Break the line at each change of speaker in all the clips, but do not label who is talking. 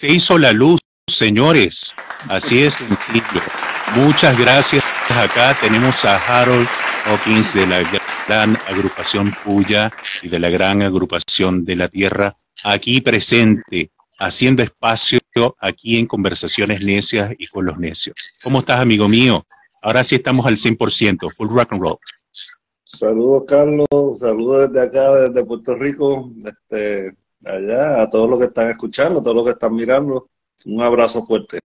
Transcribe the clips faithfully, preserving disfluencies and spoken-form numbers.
usted hizo la luz, señores. Así es sencillo. Muchas gracias. Acá tenemos a Harold Hawkins de la gran agrupación Puya y de la gran agrupación de la Tierra, aquí presente, haciendo espacio aquí en Conversaciones Necias y con los Necios. ¿Cómo estás, amigo mío? Ahora sí estamos al cien por ciento, full rock and roll.
Saludos, Carlos. Saludos desde acá, desde Puerto Rico, este, allá, a todos los que están escuchando, a todos los que están mirando. Un abrazo fuerte.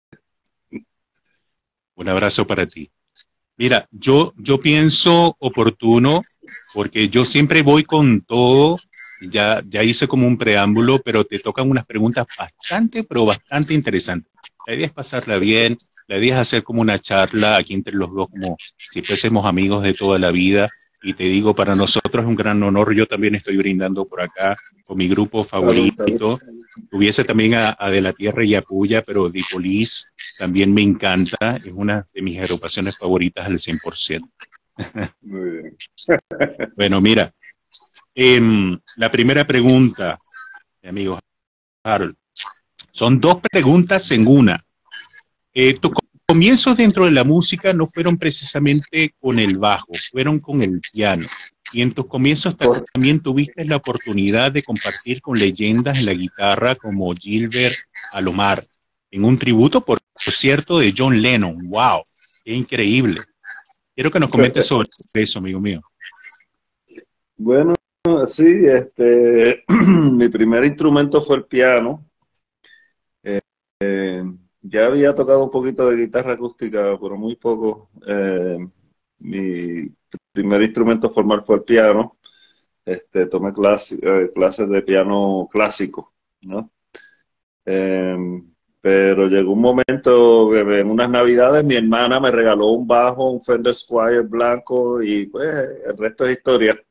Un abrazo para ti. Mira, yo, yo pienso oportuno, porque yo siempre voy con todo, ya, ya hice como un preámbulo, pero te tocan unas preguntas bastante, pero bastante interesantes. La idea es pasarla bien, la idea es hacer como una charla aquí entre los dos, como si fuésemos amigos de toda la vida, y te digo, para nosotros es un gran honor. Yo también estoy brindando por acá con mi grupo favorito. Tuviese también a, a De la Tierra y a Puya, pero The Police también me encanta, es una de mis agrupaciones favoritas al cien por ciento.
Muy bien.
Bueno, mira, eh, la primera pregunta, mi amigo Harold, son dos preguntas en una. Eh, tus comienzos dentro de la música no fueron precisamente con el bajo, fueron con el piano. Y en tus comienzos también tuviste la oportunidad de compartir con leyendas en la guitarra como Gilbert Alomar, en un tributo, por cierto, de John Lennon. ¡Wow! ¡Qué increíble! Quiero que nos comentes sobre eso, amigo mío.
Bueno, sí, este, mi primer instrumento fue el piano. Eh, eh, ya había tocado un poquito de guitarra acústica, pero muy poco. Eh, mi primer instrumento formal fue el piano. Este, tomé clase, eh, clases de piano clásico, ¿no? Eh, pero llegó un momento que en unas navidades mi hermana me regaló un bajo, un Fender Squier blanco, y pues el resto es historia.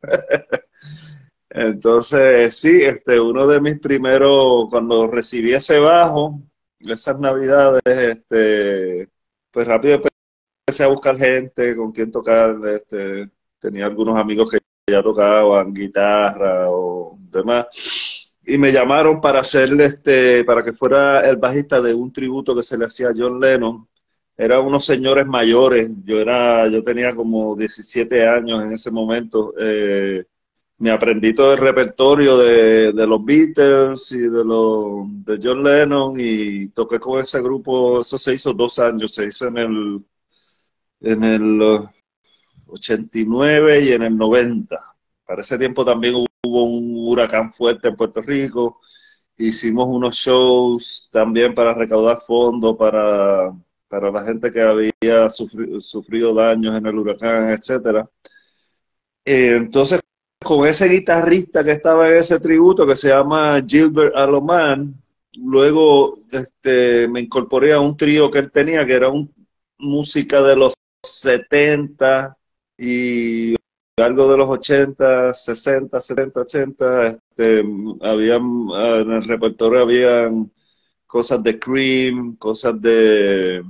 Entonces, sí, este, uno de mis primeros, cuando recibí ese bajo, esas navidades, este, pues rápido empecé a buscar gente con quien tocar. Este, tenía algunos amigos que ya tocaban guitarra o demás, y me llamaron para hacerle, este, para que fuera el bajista de un tributo que se le hacía a John Lennon. Eran unos señores mayores, yo era, yo tenía como diecisiete años en ese momento. Eh, me aprendí todo el repertorio de, de los Beatles y de, los, de John Lennon, y toqué con ese grupo. Eso se hizo dos años, se hizo en el, en el ochenta y nueve y en el noventa. Para ese tiempo también hubo un huracán fuerte en Puerto Rico. Hicimos unos shows también para recaudar fondos para, para la gente que había sufri, sufrido daños en el huracán, etcétera. Eh, entonces, con ese guitarrista que estaba en ese tributo, que se llama Gilbert Alomar, luego este, me incorporé a un trío que él tenía, que era un, música de los setenta y algo de los ochenta, sesenta, setenta, ochenta. Este, habían, en el repertorio habían cosas de Cream, cosas de,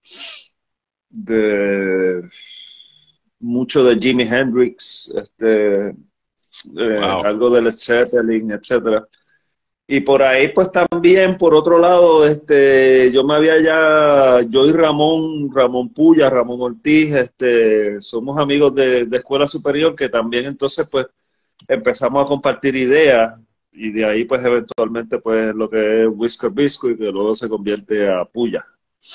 de mucho de Jimi Hendrix, este, eh, wow. Algo de Led Zeppelin, etcétera. Y por ahí, pues también, por otro lado, este, yo me había ya, yo y Ramón, Ramón Puya, Ramón Ortiz, este, somos amigos de, de escuela superior, que también entonces, pues, empezamos a compartir ideas, y de ahí, pues, eventualmente, pues, lo que es Whisker Biscuit, que luego se convierte a Puya.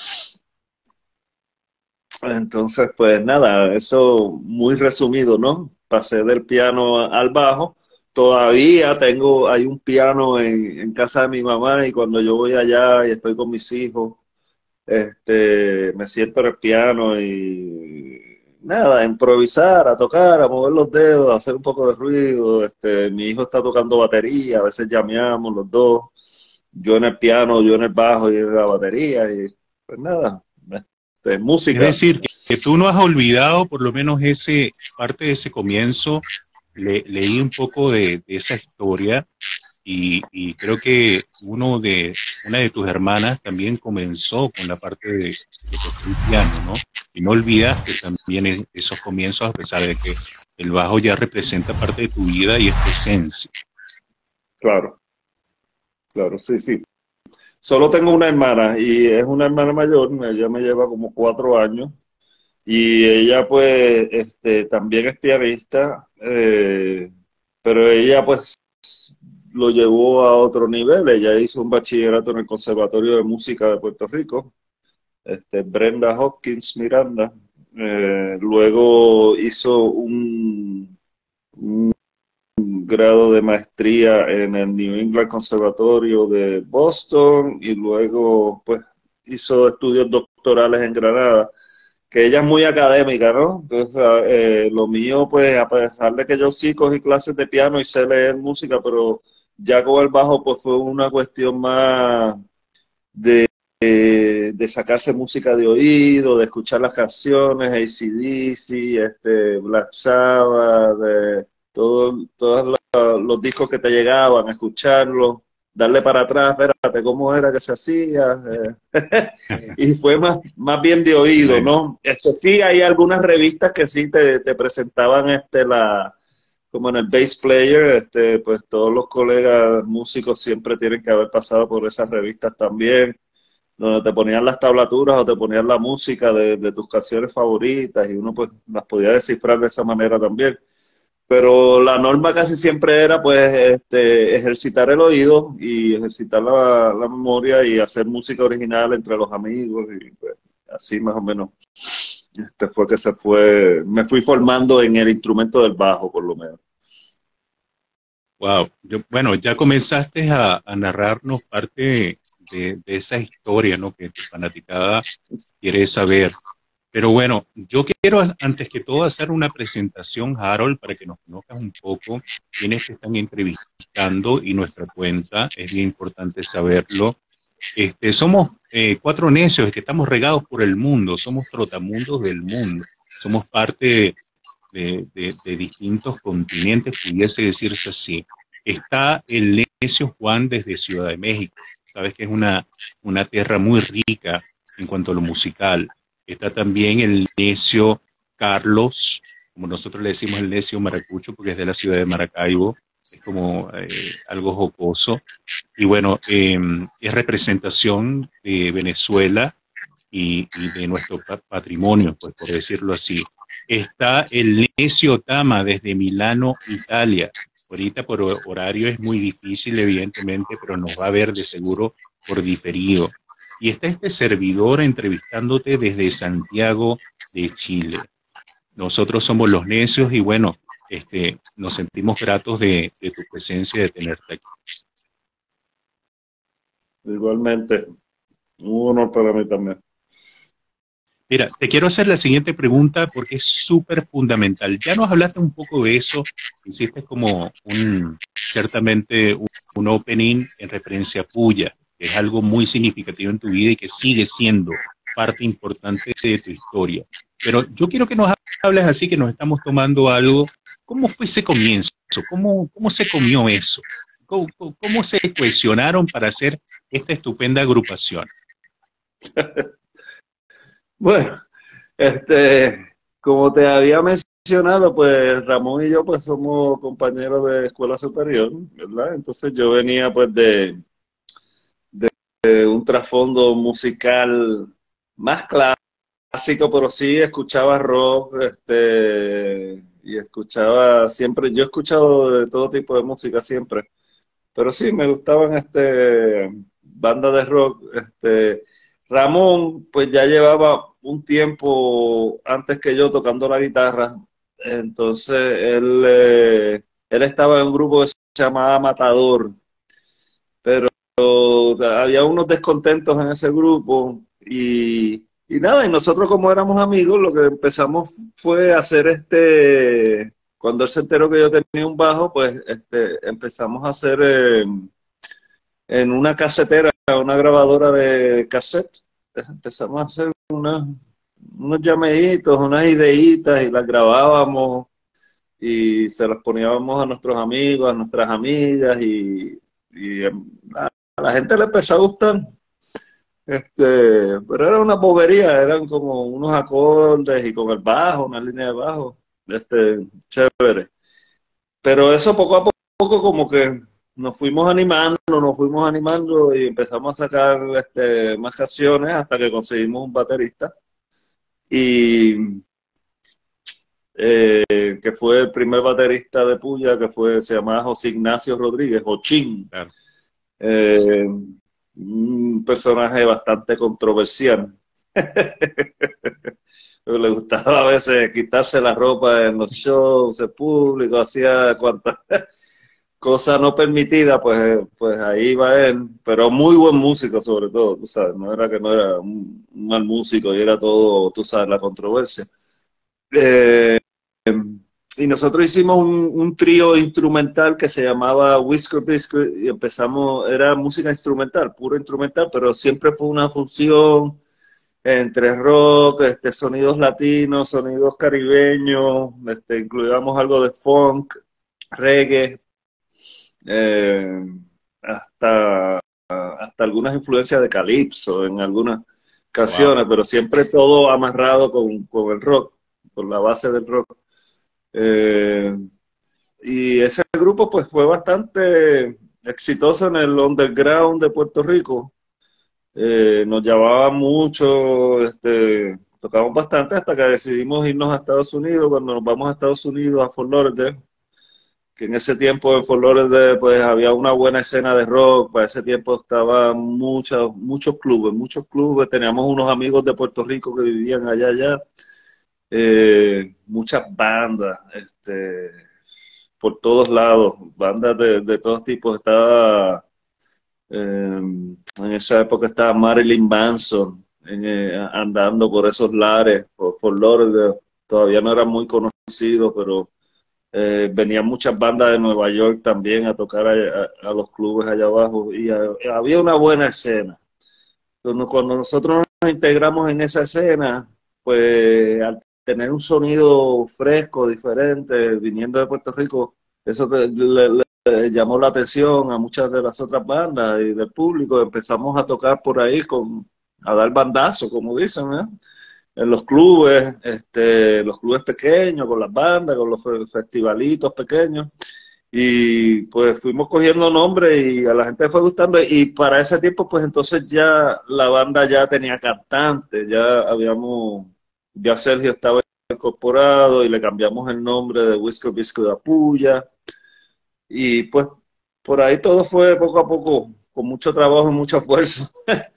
Entonces, pues, nada, eso muy resumido, ¿no? Pasé del piano al bajo. Todavía tengo, hay un piano en, en casa de mi mamá, y cuando yo voy allá y estoy con mis hijos, este, me siento en el piano y nada, a improvisar, a tocar, a mover los dedos, a hacer un poco de ruido. Este, mi hijo está tocando batería, a veces llameamos los dos, yo en el piano, yo en el bajo y en la batería, y pues nada, este, música.
Es decir, que, que tú no has olvidado por lo menos ese parte de ese comienzo. Le, leí un poco de, de esa historia, y, y creo que uno de, una de tus hermanas también comenzó con la parte de, de tocar el piano, ¿no? Y no olvidaste también esos comienzos, a pesar de que el bajo ya representa parte de tu vida y es tu esencia.
Claro, claro, sí, sí. Solo tengo una hermana y es una hermana mayor, ella me lleva como cuatro años y ella pues este, también es pianista, eh, pero ella pues lo llevó a otro nivel, ella hizo un bachillerato en el Conservatorio de Música de Puerto Rico, este, Brenda Hopkins Miranda, eh, luego hizo un, un grado de maestría en el New England Conservatorio de Boston y luego pues hizo estudios doctorales en Granada, que ella es muy académica, ¿no? Entonces, eh, lo mío pues a pesar de que yo sí cogí clases de piano y sé leer música, pero ya con el bajo pues fue una cuestión más de, de, de sacarse música de oído, de escuchar las canciones, A C D C, este, Black Sabbath, de todo, todos los, los discos que te llegaban, escucharlos, darle para atrás, espérate, ¿cómo era que se hacía? Eh, y fue más, más bien de oído, ¿no? Este, sí, hay algunas revistas que sí te, te presentaban este, la, como en el bass player, este, pues todos los colegas músicos siempre tienen que haber pasado por esas revistas también, donde te ponían las tablaturas o te ponían la música de, de tus canciones favoritas y uno pues las podía descifrar de esa manera también. Pero la norma casi siempre era pues este, ejercitar el oído y ejercitar la, la memoria y hacer música original entre los amigos y pues, así más o menos este fue que se fue, me fui formando en el instrumento del bajo por lo menos.
Wow, yo, bueno, ya comenzaste a, a narrarnos parte de, de esa historia, ¿no? Que tu fanaticada quiere saber. Pero bueno, yo quiero antes que todo hacer una presentación, Harold, para que nos conozcas un poco quiénes te están entrevistando y nuestra cuenta, es bien importante saberlo. Este, somos eh, cuatro necios que estamos regados por el mundo, somos trotamundos del mundo, somos parte de, de, de distintos continentes, pudiese decirse así. Está el necio Juan desde Ciudad de México, sabes que es una, una tierra muy rica en cuanto a lo musical. Está también el necio Carlos, como nosotros le decimos el necio Maracucho, porque es de la ciudad de Maracaibo, es como eh, algo jocoso. Y bueno, eh, es representación de Venezuela y, y de nuestro patrimonio, pues por decirlo así. Está el necio Tama desde Milano, Italia. Ahorita por horario es muy difícil, evidentemente, pero nos va a ver de seguro por diferido. Y está este servidor entrevistándote desde Santiago de Chile. Nosotros somos los necios y bueno, este, nos sentimos gratos de, de tu presencia, de tenerte aquí.
Igualmente, un honor para mí también.
Mira, te quiero hacer la siguiente pregunta porque es súper fundamental. Ya nos hablaste un poco de eso, hiciste como un, ciertamente un, un opening en referencia a Puya, que es algo muy significativo en tu vida y que sigue siendo parte importante de tu historia. Pero yo quiero que nos hables así, que nos estamos tomando algo. ¿Cómo fue ese comienzo? ¿Cómo, cómo se comió eso? ¿Cómo, cómo se cohesionaron para hacer esta estupenda agrupación?
Bueno, este, como te había mencionado, pues Ramón y yo pues somos compañeros de escuela superior, ¿verdad? Entonces yo venía pues de, de, de un trasfondo musical más clásico, pero sí escuchaba rock, este, y escuchaba siempre, yo he escuchado de todo tipo de música siempre, pero sí me gustaban este bandas de rock, este Ramón, pues ya llevaba un tiempo antes que yo tocando la guitarra, entonces él, eh, él estaba en un grupo que se llamaba Matador, pero había unos descontentos en ese grupo y, y nada, y nosotros como éramos amigos, lo que empezamos fue hacer este, cuando él se enteró que yo tenía un bajo, pues este, empezamos a hacer eh, en una casetera, una grabadora de cassette, empezamos a hacer una, unos llameitos, unas ideitas y las grabábamos y se las poníamos a nuestros amigos, a nuestras amigas y, y a, a la gente le empezó a gustar. Este, pero era una bobería, eran como unos acordes y con el bajo, una línea de bajo, este, chévere. Pero eso poco a poco como que nos fuimos animando, nos fuimos animando y empezamos a sacar este, más canciones hasta que conseguimos un baterista. Y eh, que fue el primer baterista de Puya, que fue, se llamaba José Ignacio Rodríguez, Jochín.
Claro.
Eh, un personaje bastante controversial. Le gustaba a veces quitarse la ropa en los shows en público, hacía cuantas cosas no permitidas, pues, pues ahí va él, pero muy buen músico sobre todo, tú sabes, no era que no era un, un mal músico y era todo, tú sabes, la controversia. Eh, y nosotros hicimos un, un trío instrumental que se llamaba Whisker Biscuit y empezamos, era música instrumental, puro instrumental, pero siempre fue una función entre rock, este, sonidos latinos, sonidos caribeños, este, incluíamos algo de funk, reggae, eh, hasta, hasta algunas influencias de calipso en algunas canciones, wow. Pero siempre todo amarrado con, con el rock, con la base del rock. Eh, y ese grupo pues fue bastante exitoso en el underground de Puerto Rico. Eh, nos llamaba mucho, este, tocamos bastante hasta que decidimos irnos a Estados Unidos. Cuando nos vamos a Estados Unidos, a Fort Lauderdale, que en ese tiempo en Fort Lauderdale pues había una buena escena de rock, para ese tiempo estaban muchos, muchos clubes, muchos clubes, teníamos unos amigos de Puerto Rico que vivían allá, allá, eh, muchas bandas, este, por todos lados, bandas de, de todos tipos, estaba... Eh, en esa época estaba Marilyn Manson en, eh, andando por esos lares, por, por Lauderdale. Todavía no era muy conocido, pero eh, venían muchas bandas de Nueva York también a tocar a, a, a los clubes allá abajo y a, había una buena escena. Entonces, cuando nosotros nos integramos en esa escena, pues al tener un sonido fresco, diferente, viniendo de Puerto Rico, eso te, le, le llamó la atención a muchas de las otras bandas y del público. Empezamos a tocar por ahí, con, a dar bandazos, como dicen, ¿eh? En los clubes, este, los clubes pequeños, con las bandas, con los festivalitos pequeños. Y pues fuimos cogiendo nombres y a la gente le fue gustando. Y para ese tiempo, pues entonces ya la banda ya tenía cantante, ya habíamos, ya Sergio estaba incorporado y le cambiamos el nombre de Whisker Biscuit a Puya. Y pues por ahí todo fue poco a poco, con mucho trabajo y mucho esfuerzo.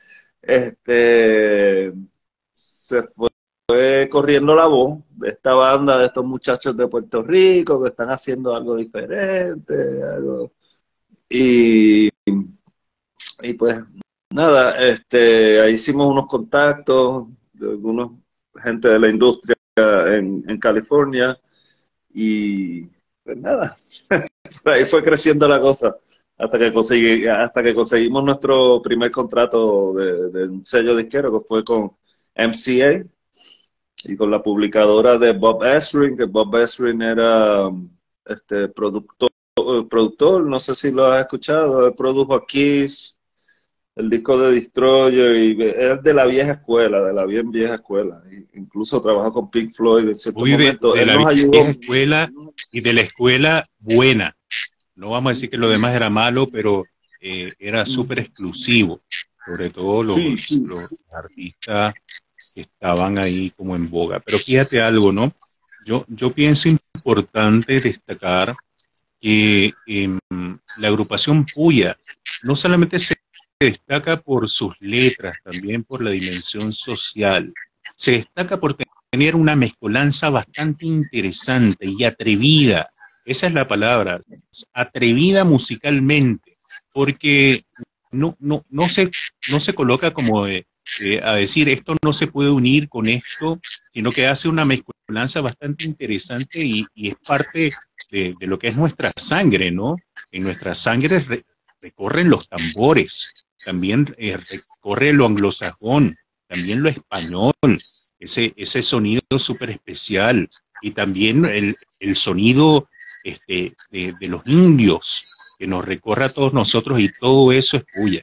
este, se fue, fue corriendo la voz de esta banda, de estos muchachos de Puerto Rico que están haciendo algo diferente. Algo, y, y pues nada, este, ahí hicimos unos contactos de algunos gente de la industria en, en California y pues nada. Por ahí fue creciendo la cosa hasta que conseguí, hasta que conseguimos nuestro primer contrato de, de un sello disquero que fue con M C A y con la publicadora de Bob Ezrin, que Bob Ezrin era este productor, productor, no sé si lo has escuchado, él produjo a Kiss, el disco de Destroyer, y es de la vieja escuela, de la bien vieja escuela, y incluso trabajó con Pink Floyd en cierto
Muy
momento.
De, de
él
la
nos ayudó.
Vieja escuela y de la escuela buena. No vamos a decir que lo demás era malo, pero eh, era súper exclusivo, sobre todo los, sí, sí. los artistas que estaban ahí como en boga. Pero fíjate algo, ¿no? Yo, yo pienso importante destacar que eh, la agrupación Puya no solamente se destaca por sus letras, también por la dimensión social. Se destaca por tener una mezcolanza bastante interesante y atrevida. Esa es la palabra, atrevida musicalmente, porque no, no, no, se, no se coloca como de, de, a decir esto no se puede unir con esto, sino que hace una mezcolanza bastante interesante y, y es parte de, de lo que es nuestra sangre, ¿no? En nuestra sangre re, recorren los tambores, también eh, recorre lo anglosajón, también lo español, ese, ese sonido súper especial, y también el, el sonido este, de, de los indios, que nos recorre a todos nosotros, y todo eso es Puya.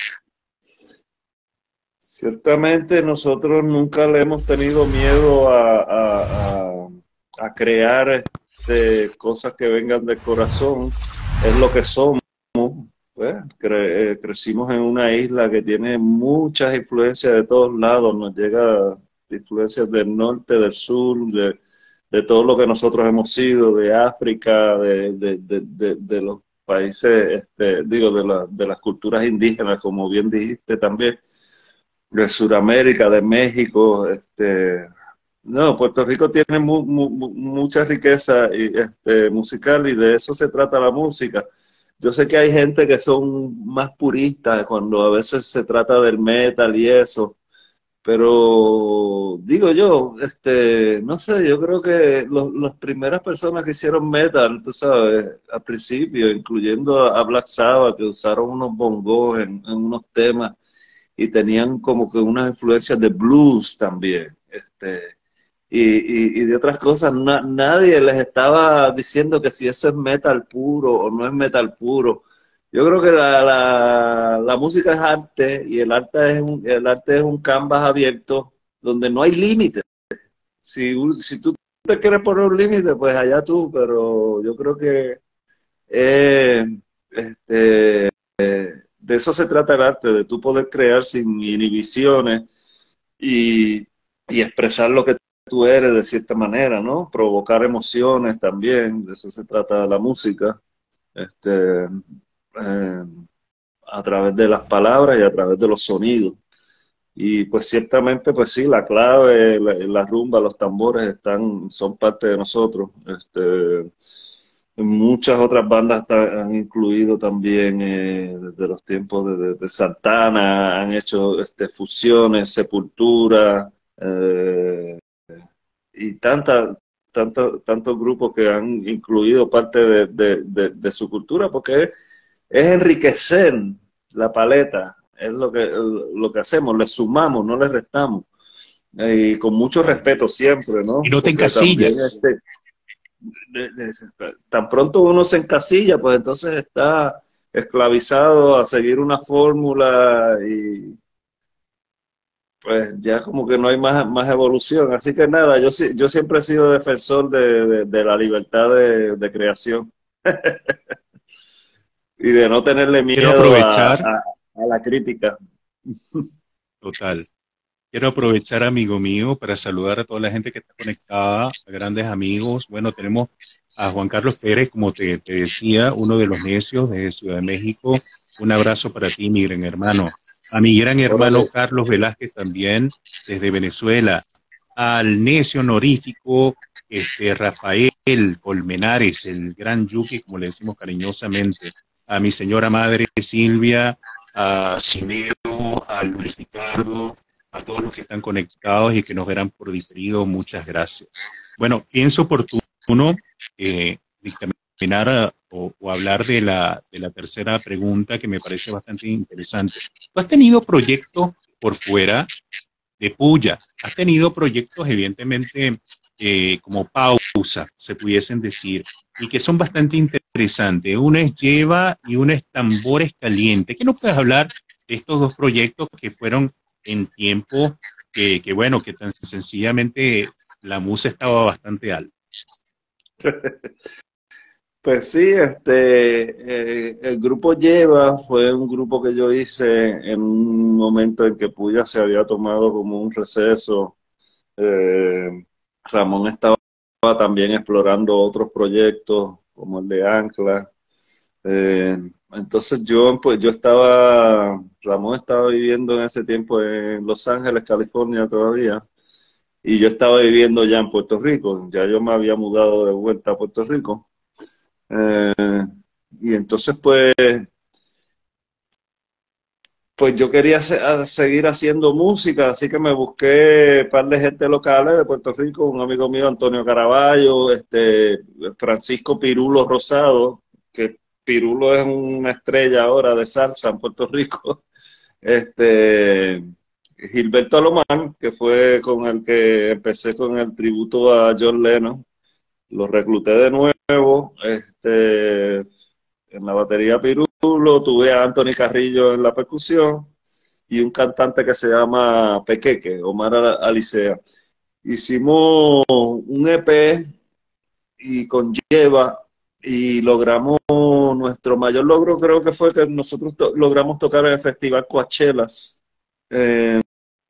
Ciertamente nosotros nunca le hemos tenido miedo a, a, a, a crear este, cosas que vengan del corazón, es lo que somos, pues cre- eh, crecimos en una isla que tiene muchas influencias de todos lados, nos llega influencias del norte, del sur, de, de todo lo que nosotros hemos sido, de África, de, de, de, de, de los países, este, digo, de, la, de las culturas indígenas, como bien dijiste también, de Sudamérica, de México, este, no, Puerto Rico tiene mu, mu, mu, mucha riqueza y, este, musical y de eso se trata la música. Yo sé que hay gente que son más puristas cuando a veces se trata del metal y eso, pero digo yo, este, no sé, yo creo que los, las primeras personas que hicieron metal, tú sabes, al principio, incluyendo a Black Sabbath, que usaron unos bongos en, en unos temas y tenían como que unas influencias de blues también, este, y, y, y de otras cosas, na- nadie les estaba diciendo que si eso es metal puro o no es metal puro. Yo creo que la, la, la música es arte y el arte es un, el arte es un canvas abierto donde no hay límites. Si, un- si tú te quieres poner un límite, pues allá tú, pero yo creo que eh, este, de eso se trata el arte, de tú poder crear sin inhibiciones y, y expresar lo que tú eres de cierta manera, ¿no? Provocar emociones también, de eso se trata la música, este, eh, a través de las palabras y a través de los sonidos. Y pues ciertamente, pues sí, la clave, la, la rumba, los tambores están, son parte de nosotros. Este, muchas otras bandas ta- han incluido también eh, desde los tiempos de, de- de Santana, han hecho este, fusiones, Sepultura, eh, y tanta, tanta, tantos grupos que han incluido parte de, de- de- de su cultura, porque es, es enriquecer la paleta, es lo que, lo que hacemos, le sumamos, no le restamos, eh, y con mucho respeto siempre,
Y
¿no?
no te
Porque también
encasillas.
este, de- de- tan pronto uno se encasilla, pues entonces está esclavizado a seguir una fórmula y pues ya como que no hay más, más evolución. Así que nada, yo, sí- yo siempre he sido defensor de, de- de la libertad de, de creación y de no tenerle
Quiero
miedo a,
aprovechar,
a- a la crítica.
total. Quiero aprovechar, amigo mío, para saludar a toda la gente que está conectada, a grandes amigos. Bueno, tenemos a Juan Carlos Pérez, como te, te decía, uno de los necios de Ciudad de México. Un abrazo para ti, mi gran hermano. A mi gran hermano
Órale,
Carlos Velázquez también, desde Venezuela. Al necio honorífico, este, Rafael Colmenares, el gran Yuki, como le decimos cariñosamente. A mi señora madre Silvia, a Cineo, a Luis Ricardo, a todos los que están conectados y que nos verán por diferido, muchas gracias. Bueno, pienso oportuno eh, dictaminar a- o, o hablar de la, de la tercera pregunta que me parece bastante interesante. ¿Tú has tenido proyectos por fuera de puya? ¿Has tenido proyectos evidentemente eh, como pausa, se pudiesen decir, y que son bastante interesantes? Uno es Lleva y uno es Tambores Calientes. ¿Qué nos puedes hablar de estos dos proyectos que fueron en tiempo que, que bueno, que tan sencillamente la musa estaba bastante alta?
pues sí, este, eh, el grupo Lleva fue un grupo que yo hice en un momento en que Puya se había tomado como un receso. Eh, Ramón estaba también explorando otros proyectos como el de Ancla. Eh, entonces yo, pues yo estaba, Ramón estaba viviendo en ese tiempo en Los Ángeles, California todavía, y yo estaba viviendo ya en Puerto Rico. Ya yo me había mudado de vuelta a Puerto Rico. Eh, y entonces pues, pues yo quería se- a- seguir haciendo música, así que me busqué un par de gente locales de Puerto Rico, un amigo mío, Antonio Caraballo, este, Francisco Pirulo Rosado, que Pirulo es una estrella ahora de salsa en Puerto Rico, este, Gilberto Alomán, que fue con el que empecé con el tributo a John Lennon, lo recluté de nuevo, este, en la batería Pirulo, tuve a Anthony Carrillo en la percusión y un cantante que se llama Pequeque, Omar Alicea. Hicimos un E P y conlleva y logramos, nuestro mayor logro creo que fue que nosotros to logramos tocar en el Festival Coachelas. Eh,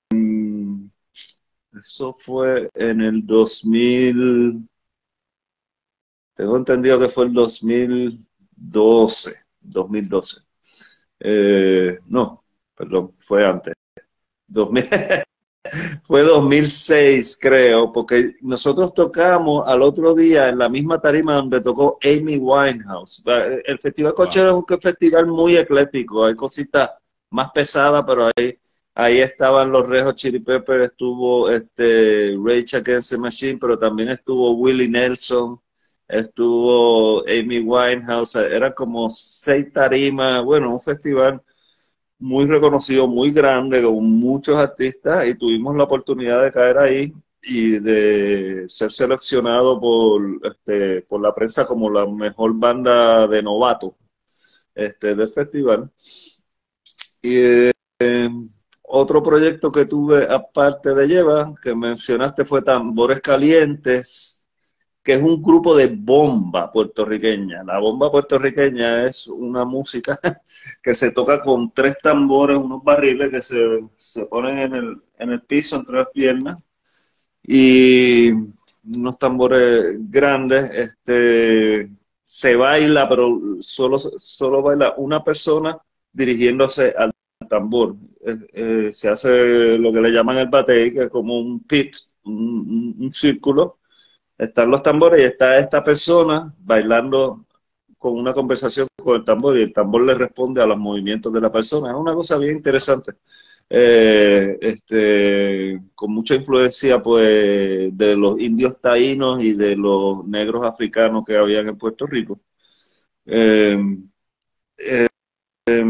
eso fue en el dos mil, tengo entendido que fue el dos mil doce, dos mil doce. Eh, no, perdón, fue antes. dos mil, fue dos mil seis, creo, porque nosotros tocamos al otro día en la misma tarima donde tocó Amy Winehouse. El Festival Coachella wow. es un festival muy ecléctico, hay cositas más pesadas, pero ahí, ahí estaban los Red Hot Chili Peppers, estuvo este, Rage Against the Machine, pero también estuvo Willie Nelson, estuvo Amy Winehouse, eran como seis tarimas, bueno, un festival muy reconocido, muy grande, con muchos artistas, y tuvimos la oportunidad de caer ahí y de ser seleccionado por, este, por la prensa como la mejor banda de novato este, del festival. Y eh, otro proyecto que tuve aparte de Lleva, que mencionaste, fue Tambores Calientes, que es un grupo de bomba puertorriqueña. La bomba puertorriqueña es una música que se toca con tres tambores, unos barriles que se, se ponen en el, en el piso entre las piernas, y unos tambores grandes. Este, se baila, pero solo, solo baila una persona dirigiéndose al tambor. Eh, eh, se hace lo que le llaman el batey, que es como un pit, un, un, un círculo. Están los tambores y está esta persona bailando con una conversación con el tambor, y el tambor le responde a los movimientos de la persona. Es una cosa bien interesante, eh, este, con mucha influencia pues de los indios taínos y de los negros africanos que habían en Puerto Rico. Eh, eh, eh,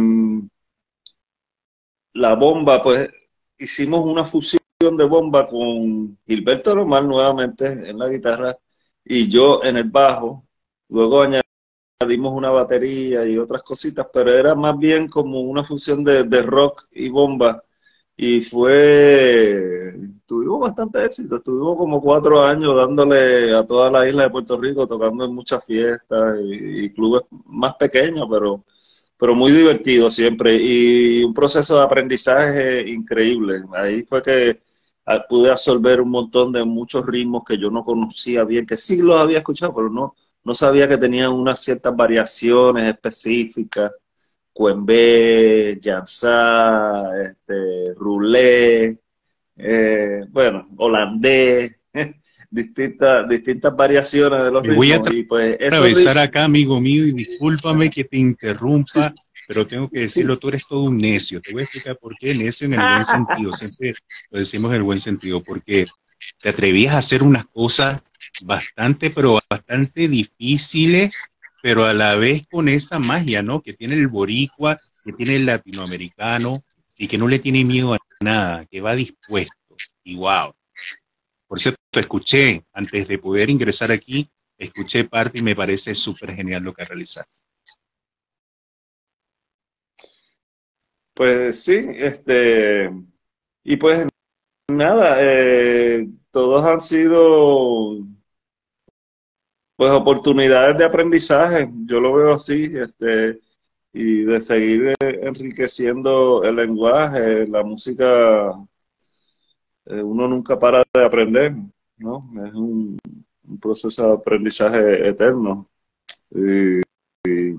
la bomba, pues hicimos una fusión de bomba con Gilberto Román nuevamente en la guitarra y yo en el bajo. Luego añadimos una batería y otras cositas, pero era más bien como una fusión de, de rock y bomba, y fue, tuvimos bastante éxito. Estuvimos como cuatro años dándole a toda la isla de Puerto Rico, tocando en muchas fiestas y, y clubes más pequeños, pero pero muy divertido siempre, y un proceso de aprendizaje increíble. Ahí fue que pude absorber un montón de muchos ritmos que yo no conocía bien, que sí los había escuchado, pero no, no sabía que tenían unas ciertas variaciones específicas. Cuembé, Yansá, este, Roulé, eh, bueno, holandés, distintas, distintas variaciones de los
Me voy a
ritmos. Y pues eso
atravesar acá, amigo mío, y discúlpame que te interrumpa, pero tengo que decirlo, tú eres todo un necio. Te voy a explicar por qué necio en el buen sentido. Siempre lo decimos en el buen sentido, porque te atrevías a hacer unas cosas bastante, pero bastante difíciles, pero a la vez con esa magia, ¿no? Que tiene el boricua, que tiene el latinoamericano, y que no le tiene miedo a nada, que va dispuesto. Y wow. Por cierto, escuché, antes de poder ingresar aquí, escuché parte y me parece súper genial lo que realizaste.
Pues sí, este, y pues nada, eh, todos han sido pues oportunidades de aprendizaje, yo lo veo así, este, y de seguir enriqueciendo el lenguaje, la música. Eh, uno nunca para de aprender, ¿no? Es un, un proceso de aprendizaje eterno. Y, y,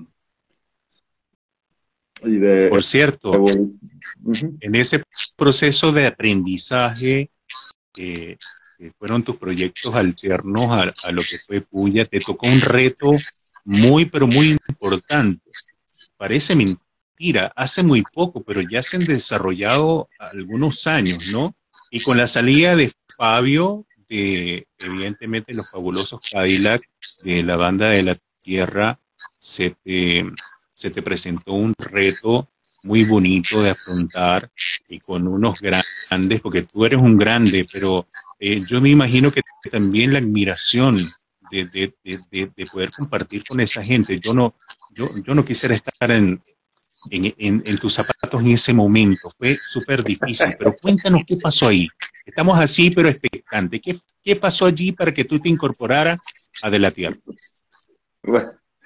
y de,
Por cierto,
uh-huh.
en ese proceso de aprendizaje, eh, que fueron tus proyectos alternos a, a lo que fue Puya, te tocó un reto muy, pero muy importante. Parece mentira, hace muy poco, pero ya se han desarrollado algunos años, ¿no? Y con la salida de Fabio, de evidentemente los fabulosos Cadillac, de la banda de la Tierra, se te, se te presentó un reto muy bonito de afrontar, y con unos grandes, porque tú eres un grande, pero eh, yo me imagino que también la admiración de, de, de, de poder compartir con esa gente. Yo no, yo, yo no quisiera estar en, en, en, en tus zapatos en ese momento, fue súper difícil, pero cuéntanos qué pasó ahí. Estamos así, pero expectantes. ¿Qué, ¿Qué pasó allí para que tú te incorporaras a De la Tierra?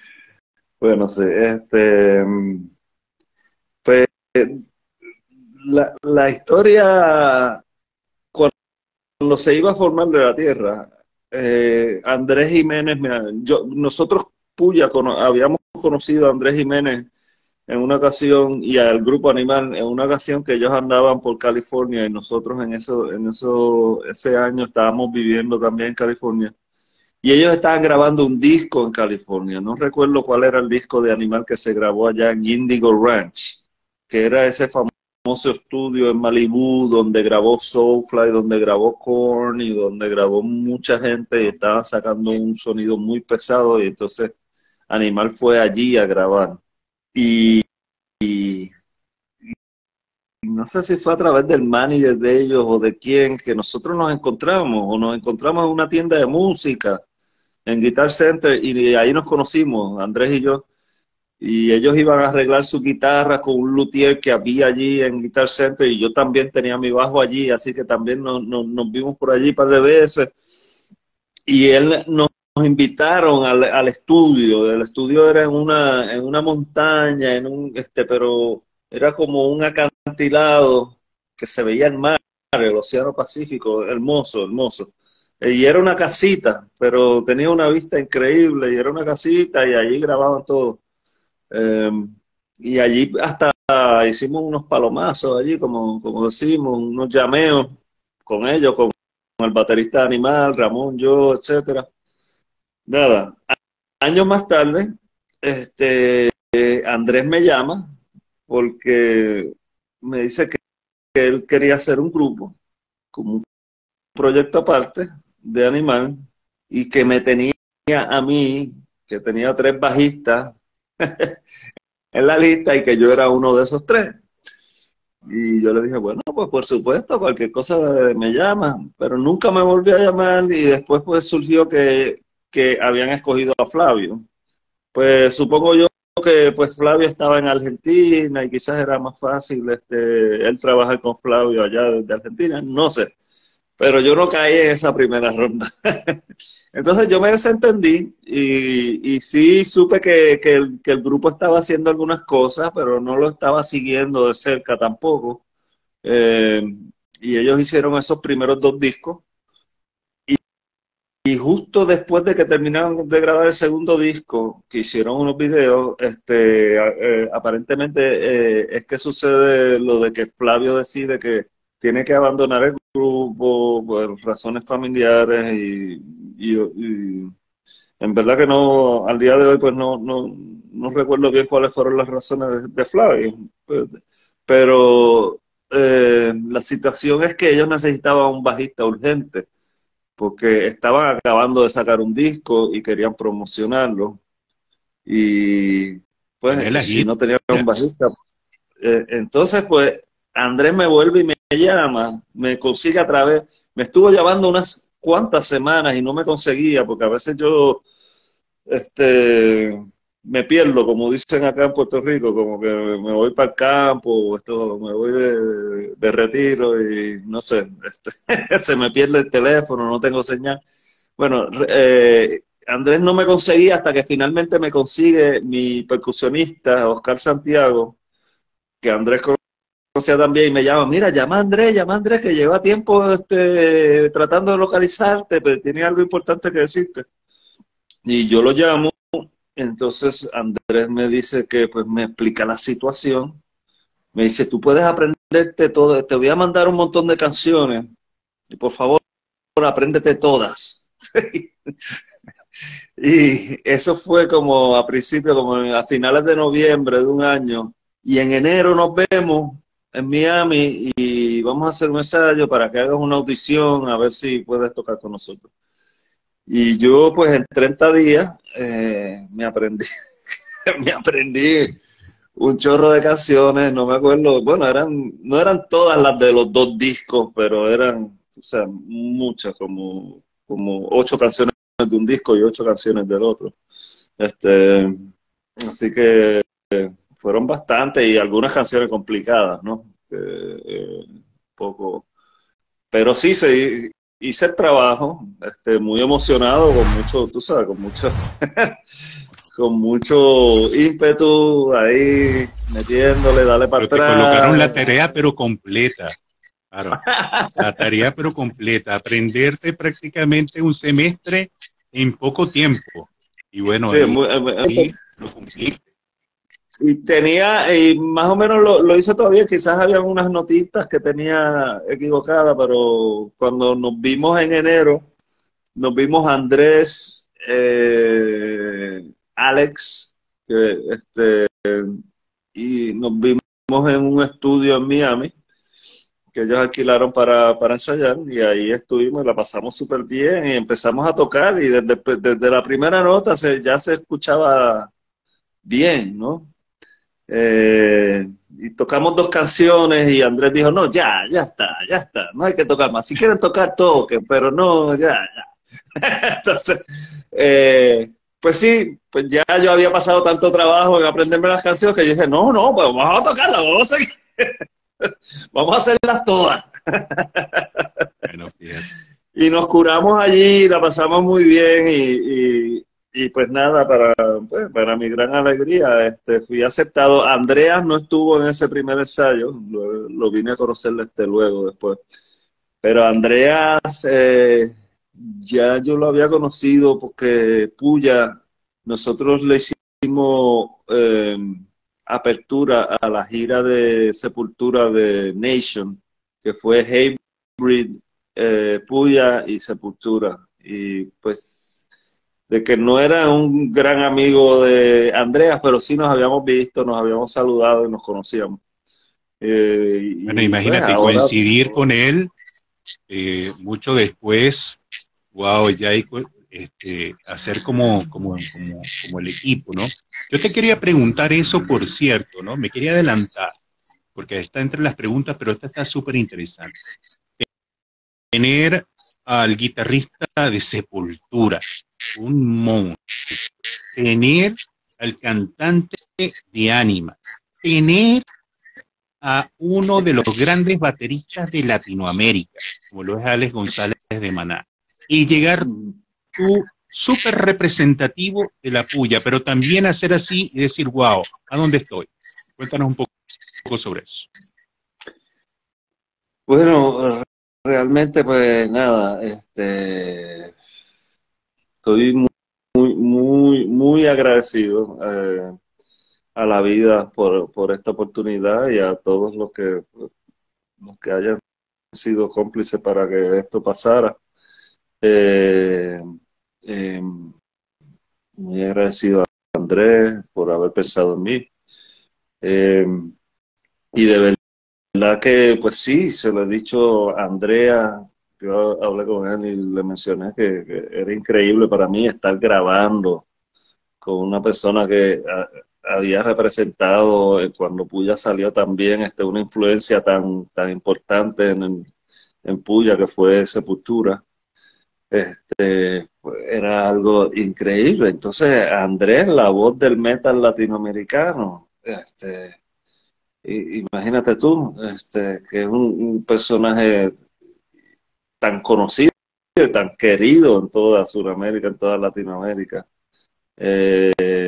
Bueno, sí, este, pues la, la historia cuando se iba a formar de la Tierra, eh, Andrés Jiménez, me- yo, nosotros Puya cono- habíamos conocido a Andrés Jiménez en una ocasión y al grupo Animal en una ocasión que ellos andaban por California y nosotros en eso, en eso, ese año estábamos viviendo también en California. Y ellos estaban grabando un disco en California. No recuerdo cuál era el disco de Animal que se grabó allá en Indigo Ranch, que era ese famoso estudio en Malibú donde grabó Soulfly, donde grabó Korn y donde grabó mucha gente y estaban sacando un sonido muy pesado y entonces Animal fue allí a grabar. Y, y no sé si fue a través del manager de ellos o de quién que nosotros nos encontramos o nos encontramos en una tienda de música en Guitar Center y ahí nos conocimos, Andrés y yo, y ellos iban a arreglar su guitarra con un luthier que había allí en Guitar Center y yo también tenía mi bajo allí, así que también nos, nos, nos vimos por allí un par de veces y él nos, nos invitaron al, al estudio, el estudio era en una, en una montaña, en un, este, pero era como un acantilado que se veía el mar, el Océano Pacífico, hermoso, hermoso. Y era una casita, pero tenía una vista increíble, y era una casita, y allí grababan todo. Eh, y allí hasta hicimos unos palomazos, allí, como, como decimos, unos llameos con ellos, con, con el baterista de Animal, Ramón, yo, etcétera. Nada, años más tarde, este, Andrés me llama porque me dice que él quería hacer un grupo, como un proyecto aparte de Animal, y que me tenía a mí, que tenía tres bajistas en la lista y que yo era uno de esos tres. Y yo le dije, bueno, pues por supuesto, cualquier cosa me llama, pero nunca me volvió a llamar y después pues surgió que, que habían escogido a Flavio. Pues supongo yo que pues Flavio estaba en Argentina y quizás era más fácil este, él trabajar con Flavio allá desde Argentina, no sé. Pero yo no caí en esa primera ronda. Entonces yo me desentendí y, y sí supe que, que, el, que el grupo estaba haciendo algunas cosas, pero no lo estaba siguiendo de cerca tampoco. Eh, y ellos hicieron esos primeros dos discos. Y, y justo después de que terminaron de grabar el segundo disco, que hicieron unos videos, este, eh, aparentemente eh, es que sucede lo de que Flavio decide que tiene que abandonar el grupo por razones familiares y, y, y en verdad que no, al día de hoy pues no, no, no recuerdo bien cuáles fueron las razones de, de Flavio, pero eh, la situación es que ellos necesitaban un bajista urgente porque estaban acabando de sacar un disco y querían promocionarlo y
Viene
pues
la
si
gira.
no tenían un bajista, eh, entonces pues Andrés me vuelve y me llama, me consigue a través, me estuvo llamando unas cuantas semanas y no me conseguía porque a veces yo este me pierdo, como dicen acá en Puerto Rico, como que me voy para el campo, o esto, me voy de, de retiro y no sé, este, se me pierde el teléfono, no tengo señal. Bueno, eh, Andrés no me conseguía hasta que finalmente me consigue mi percusionista, Oscar Santiago, que Andrés conocía también, y me llama, mira, llama a Andrés, llama a Andrés, que lleva tiempo este, tratando de localizarte, pero tiene algo importante que decirte. Y yo lo llamo. Entonces Andrés me dice que pues me explica la situación. Me dice, tú puedes aprenderte todo, te voy a mandar un montón de canciones y por favor apréndete todas. Y eso fue como a principios, como a finales de noviembre de un año. Y en enero nos vemos en Miami y vamos a hacer un ensayo para que hagas una audición a ver si puedes tocar con nosotros. Y yo pues en treinta días eh, me aprendí, me aprendí un chorro de canciones, no me acuerdo, bueno, eran, no eran todas las de los dos discos, pero eran, o sea, muchas, como, como ocho canciones de un disco y ocho canciones del otro. Este, así que fueron bastantes y algunas canciones complicadas, ¿no? Eh, eh, un poco, pero sí, se, hice el trabajo, este, muy emocionado, con mucho, tú sabes, con mucho, con mucho ímpetu, ahí metiéndole, dale para
Pero te
atrás.
colocaron la tarea, pero completa. Claro, la tarea, pero completa. Aprenderte prácticamente un semestre en poco tiempo. Y bueno,
Sí,
ahí,
muy- eh,
ahí lo cumpliste.
y tenía, y más o menos lo, lo hice todavía, quizás había unas notitas que tenía equivocadas, pero cuando nos vimos en enero, nos vimos Andrés, eh, Alex, que, este, y nos vimos en un estudio en Miami, que ellos alquilaron para, para ensayar, y ahí estuvimos y la pasamos súper bien, y empezamos a tocar, y desde, desde la primera nota se, ya se escuchaba bien, ¿no? Eh, y tocamos dos canciones y Andrés dijo, no, ya, ya está, ya está, no hay que tocar más. Si quieren tocar, toquen, pero no, ya, ya. Entonces, eh, pues sí, pues ya yo había pasado tanto trabajo en aprenderme las canciones que yo dije, no, no, pues vamos a tocarlas, vamos a seguir, vamos a hacerlas todas.
Bueno, fíjate.
Y nos curamos allí, la pasamos muy bien y, y, y pues nada, para, pues, para mi gran alegría, este, fui aceptado. Andreas no estuvo en ese primer ensayo, lo, lo vine a conocerle este luego después. Pero Andreas, eh, ya yo lo había conocido porque Puya, nosotros le hicimos eh, apertura a la gira de Sepultura de Nation, que fue Hatebreed, eh, Puya y Sepultura. Y pues de que no era un gran amigo de Andreas, pero sí nos habíamos visto, nos habíamos saludado y nos conocíamos. Eh,
Bueno,
y pues
imagínate
ahora...
coincidir con él eh, mucho después. Wow, ya hay co- este, hacer como, como, como, como el equipo, ¿no? Yo te quería preguntar eso, por cierto, ¿no? Me quería adelantar, porque está entre las preguntas, pero esta está súper interesante. Tener al guitarrista de Sepultura, un monstruo. Tener al cantante de Anima. Tener a uno de los grandes bateristas de Latinoamérica, como lo es Alex González de Maná. Y llegar tú súper representativo de la puya, pero también hacer así y decir, wow, ¿a dónde estoy? Cuéntanos un poco, un poco sobre eso.
Bueno, realmente pues nada, este, estoy muy, muy, muy, muy agradecido eh, a la vida por, por esta oportunidad y a todos los que, los que hayan sido cómplices para que esto pasara. Eh, eh, Muy agradecido a Andrés por haber pensado en mí. Eh, y de verdad que, pues sí, se lo he dicho a Andrea, yo hablé con él y le mencioné que, que era increíble para mí estar grabando con una persona que a, había representado eh, cuando Puya salió también este, una influencia tan, tan importante en, en Puya que fue Sepultura. Este, pues, era algo increíble. Entonces, Andrés, la voz del metal latinoamericano, este, i- imagínate tú, este, que es un, un personaje tan conocido, tan querido en toda Sudamérica, en toda Latinoamérica. Eh,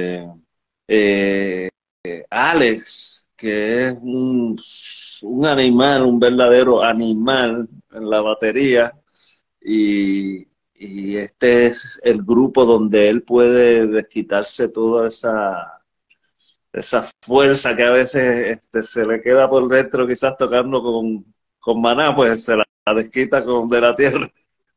eh, Alex, que es un, un animal, un verdadero animal en la batería, y, y este es el grupo donde él puede desquitarse toda esa, esa fuerza que a veces este, se le queda por dentro, quizás tocando con, con Maná, pues se la, la desquita con de la tierra.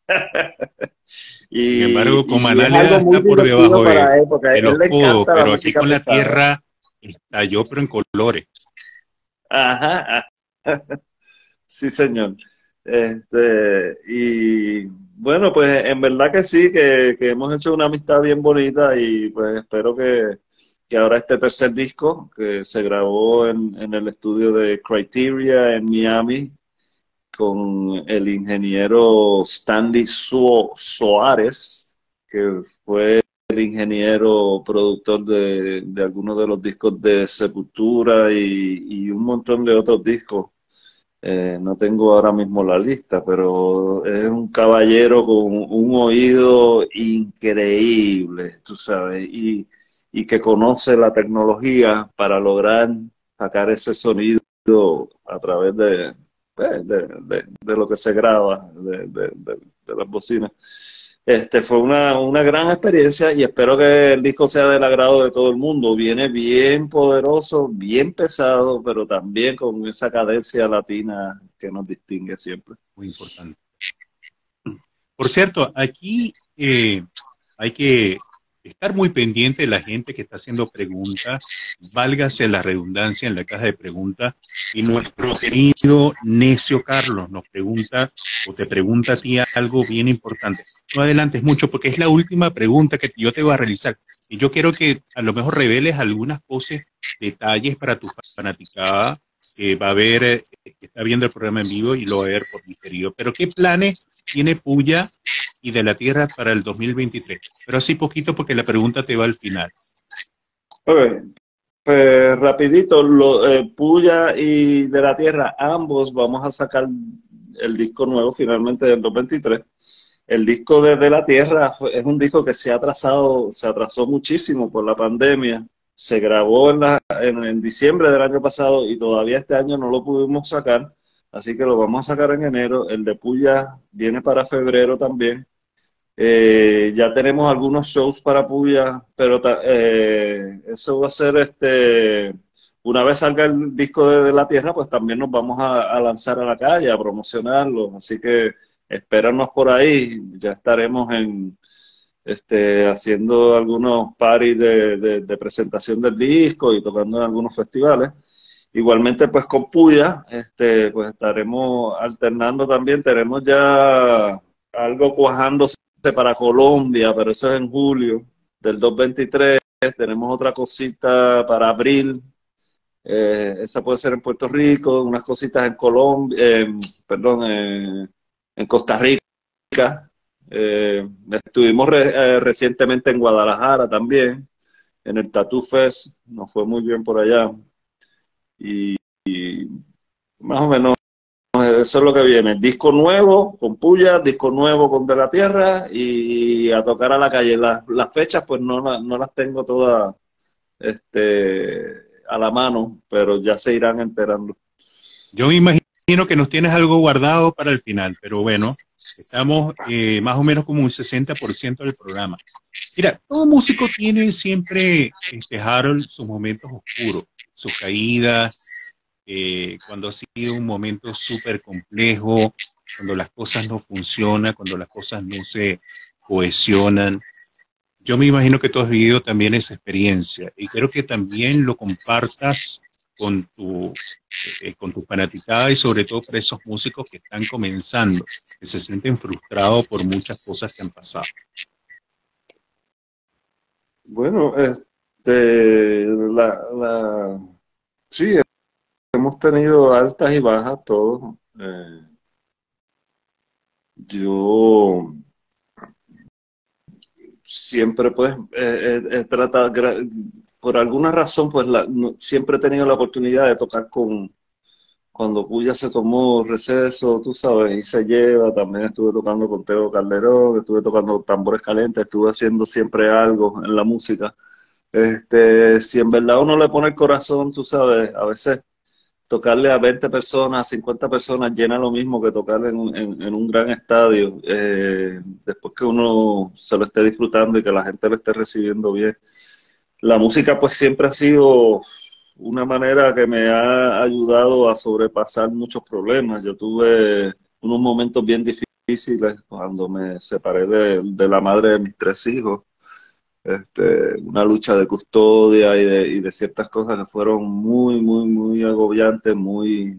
Sin embargo, con
Y, y es
Manale
algo muy
está por
divertido
debajo
para
de,
la época. A
de
él
los
le
codos,
encanta la
pero aquí
música
con la
pesada.
tierra estalló, pero en colores.
Ajá, sí, señor. Este, y bueno, pues en verdad que sí, que, que hemos hecho una amistad bien bonita y pues espero que, que ahora este tercer disco, que se grabó en, en el estudio de Criteria en Miami, con el ingeniero Stanley So- Soares, que fue el ingeniero productor de, de algunos de los discos de Sepultura y, y un montón de otros discos. Eh, no tengo ahora mismo la lista, pero es un caballero con un oído increíble, tú sabes, y, y que conoce la tecnología para lograr sacar ese sonido a través de, pues, de, de, de lo que se graba, de, de, de, de las bocinas. Este, fue una, una gran experiencia y espero que el disco sea del agrado de todo el mundo. Viene bien poderoso, bien pesado, pero también con esa cadencia latina que nos distingue siempre.
Muy importante. Por cierto, aquí eh, hay que estar muy pendiente de la gente que está haciendo preguntas, válgase la redundancia en la caja de preguntas, y nuestro querido Necio Carlos nos pregunta, o te pregunta a ti algo bien importante. No adelantes mucho porque es la última pregunta que yo te voy a realizar, y yo quiero que a lo mejor reveles algunas cosas, detalles para tu fanaticada, que va a ver, eh, que está viendo el programa en vivo y lo va a ver por diferido. Pero ¿qué planes tiene Puya y de la Tierra para el dos mil veintitrés? Pero así poquito porque la pregunta te va al final.
Ok, pues rapidito, lo, eh, Puya y de la Tierra, ambos vamos a sacar el disco nuevo finalmente del dos mil veintitrés. El disco de, de la Tierra fue, es un disco que se ha atrasado, se atrasó muchísimo por la pandemia. Se grabó en, la, en, en diciembre del año pasado y todavía este año no lo pudimos sacar, así que lo vamos a sacar en enero. El de Puya viene para febrero también. Eh, ya tenemos algunos shows para Puya, pero eh, eso va a ser, este, una vez salga el disco de, de la Tierra, pues también nos vamos a, a lanzar a la calle, a promocionarlo, así que espéranos por ahí, ya estaremos en, este, haciendo algunos parties de, de, de presentación del disco y tocando en algunos festivales. Igualmente, pues con Puya, este, pues estaremos alternando también, tenemos ya algo cuajándose para Colombia, pero eso es en julio del dos mil veintitrés. Tenemos otra cosita para abril, eh, esa puede ser en Puerto Rico, unas cositas en Colombia, eh, perdón, eh, en Costa Rica. Eh, estuvimos re, eh, recientemente en Guadalajara también, en el Tattoo Fest, nos fue muy bien por allá. Y, y más o menos eso es lo que viene. Disco nuevo con Puya, disco nuevo con De la Tierra y a tocar a la calle. Las, las fechas pues no, no las tengo todas este, a la mano, pero ya se irán enterando.
Yo me imagino que nos tienes algo guardado para el final, pero bueno, estamos eh, más o menos como un sesenta por ciento del programa. Mira, todo músico tiene siempre, este, Harold, sus momentos oscuros, sus caídas, eh, cuando ha sido un momento súper complejo, cuando las cosas no funcionan, cuando las cosas no se cohesionan. Yo me imagino que tú has vivido también esa experiencia y creo que también lo compartas con tu, eh, con tu fanaticada y sobre todo para esos músicos que están comenzando, que se sienten frustrados por muchas cosas que han pasado.
Bueno, este, la, la, sí, hemos tenido altas y bajas todos. Eh, yo siempre pues eh, he tratado, por alguna razón pues la, no, siempre he tenido la oportunidad de tocar con, cuando Puya se tomó receso, tú sabes, y se lleva, también estuve tocando con Teo Calderón, estuve tocando tambores calientes, estuve haciendo siempre algo en la música. Este, si en verdad uno le pone el corazón, tú sabes, a veces tocarle a veinte personas, cincuenta personas llena lo mismo que tocarle en, en, en un gran estadio, eh, después que uno se lo esté disfrutando y que la gente lo esté recibiendo bien. La música pues siempre ha sido una manera que me ha ayudado a sobrepasar muchos problemas. Yo tuve unos momentos bien difíciles cuando me separé de, de la madre de mis tres hijos. Este, una lucha de custodia y de, y de ciertas cosas que fueron muy, muy, muy agobiantes, muy,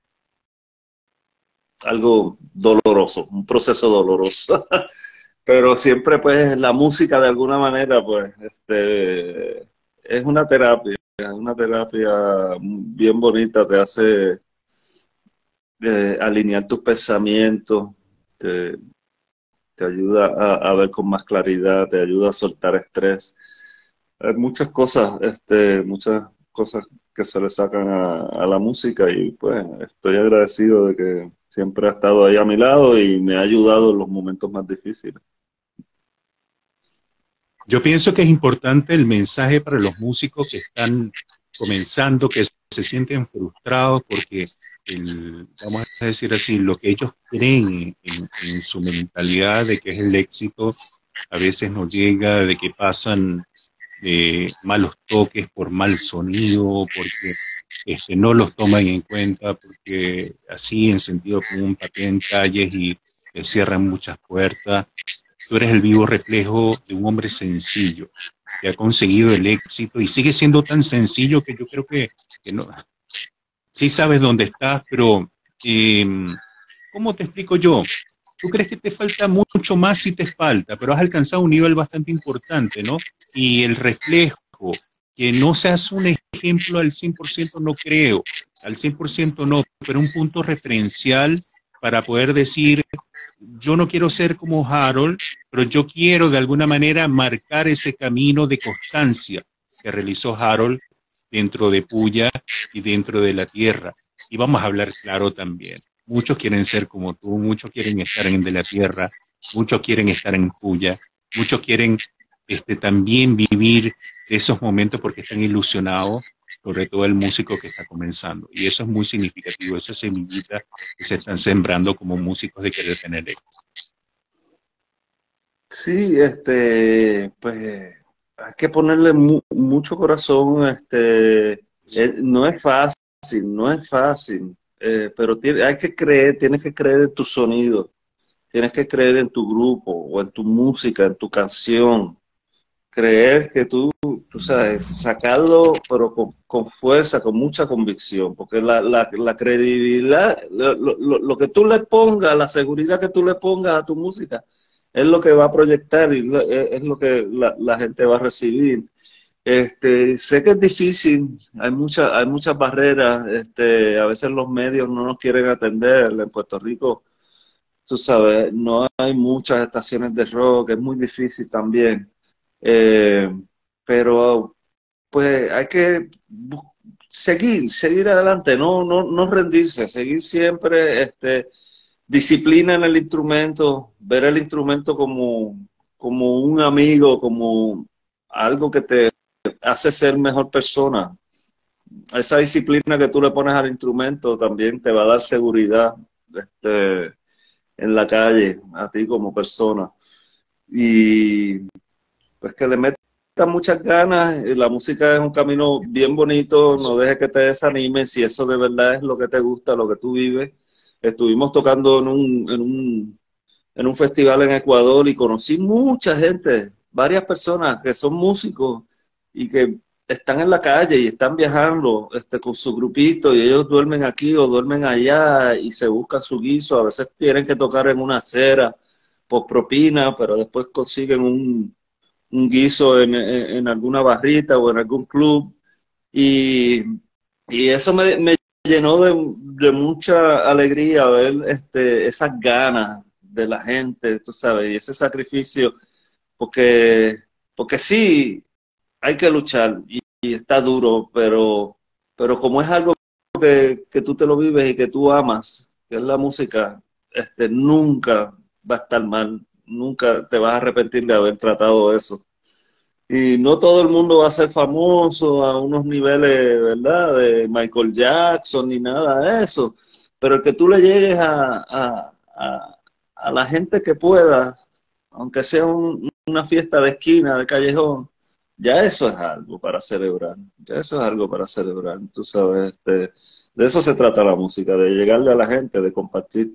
algo doloroso, un proceso doloroso. Pero siempre pues la música de alguna manera pues este, es una terapia, es una terapia bien bonita, te hace eh, alinear tus pensamientos, te, te ayuda a, a ver con más claridad, te ayuda a soltar estrés. Hay muchas cosas, este, muchas cosas que se le sacan a, a la música y pues estoy agradecido de que siempre ha estado ahí a mi lado y me ha ayudado en los momentos más difíciles.
Yo pienso que es importante el mensaje para los músicos que están comenzando, que se sienten frustrados porque, el, vamos a decir así, lo que ellos creen en, en su mentalidad de que es el éxito, a veces no llega, de que pasan eh, malos toques por mal sonido, porque este, no los toman en cuenta, porque así en sentido común patean calles y eh, cierran muchas puertas. Tú eres el vivo reflejo de un hombre sencillo que ha conseguido el éxito y sigue siendo tan sencillo que yo creo que, que no, sí sabes dónde estás, pero eh, ¿cómo te explico yo? Tú crees que te falta mucho más, si te falta, pero has alcanzado un nivel bastante importante, ¿no? Y el reflejo, que no seas un ejemplo al cien por ciento no creo, al cien por ciento no, pero un punto referencial para poder decir, yo no quiero ser como Harold, pero yo quiero de alguna manera marcar ese camino de constancia que realizó Harold dentro de Puya y dentro de la tierra. Y vamos a hablar claro también. Muchos quieren ser como tú, muchos quieren estar en de la tierra, muchos quieren estar en Puya, muchos quieren este, también vivir esos momentos porque están ilusionados, sobre todo el músico que está comenzando. Y eso es muy significativo, esa semillita que se están sembrando como músicos de querer tener éxito.
Sí, este, pues hay que ponerle mu mucho corazón, este, eh, no es fácil, no es fácil, eh, pero tiene, hay que creer, tienes que creer en tu sonido, tienes que creer en tu grupo o en tu música, en tu canción, creer que tú, tú sabes, sacarlo, pero con, con fuerza, con mucha convicción, porque la, la, la credibilidad, lo, lo, lo que tú le pongas, la seguridad que tú le pongas a tu música, es lo que va a proyectar y es lo que la, la gente va a recibir. Este, sé que es difícil, hay muchas, hay muchas barreras, este, a veces los medios no nos quieren atender. En Puerto Rico, tú sabes, no hay muchas estaciones de rock, es muy difícil también. Eh, pero pues hay que seguir, seguir adelante, no, no, no rendirse, seguir siempre, este, disciplina en el instrumento, ver el instrumento como, como un amigo, como algo que te hace ser mejor persona. Esa disciplina que tú le pones al instrumento también te va a dar seguridad, este, en la calle, a ti como persona. Y pues que le metas muchas ganas, la música es un camino bien bonito, no dejes que te desanimes, si eso de verdad es lo que te gusta, lo que tú vives. Estuvimos tocando en un, en un, en un festival en Ecuador y conocí mucha gente, varias personas que son músicos y que están en la calle y están viajando este, con su grupito y ellos duermen aquí o duermen allá y se buscan su guiso, a veces tienen que tocar en una acera por propina, pero después consiguen un un guiso en, en, en, alguna barrita o en algún club. Y, y eso me, me llenó de, de, mucha alegría ver este, esas ganas de la gente, tú sabes, y ese sacrificio, porque, porque sí, hay que luchar y, y está duro, pero, pero como es algo que, que tú te lo vives y que tú amas, que es la música, este, nunca va a estar mal, nunca te vas a arrepentir de haber tratado eso. Y no todo el mundo va a ser famoso a unos niveles, ¿verdad? De Michael Jackson ni nada de eso. Pero el que tú le llegues a, a, a, a la gente que pueda, aunque sea un, una fiesta de esquina, de callejón, ya eso es algo para celebrar. Ya eso es algo para celebrar. Tú sabes, este, de eso se trata la música, de llegarle a la gente, de compartir.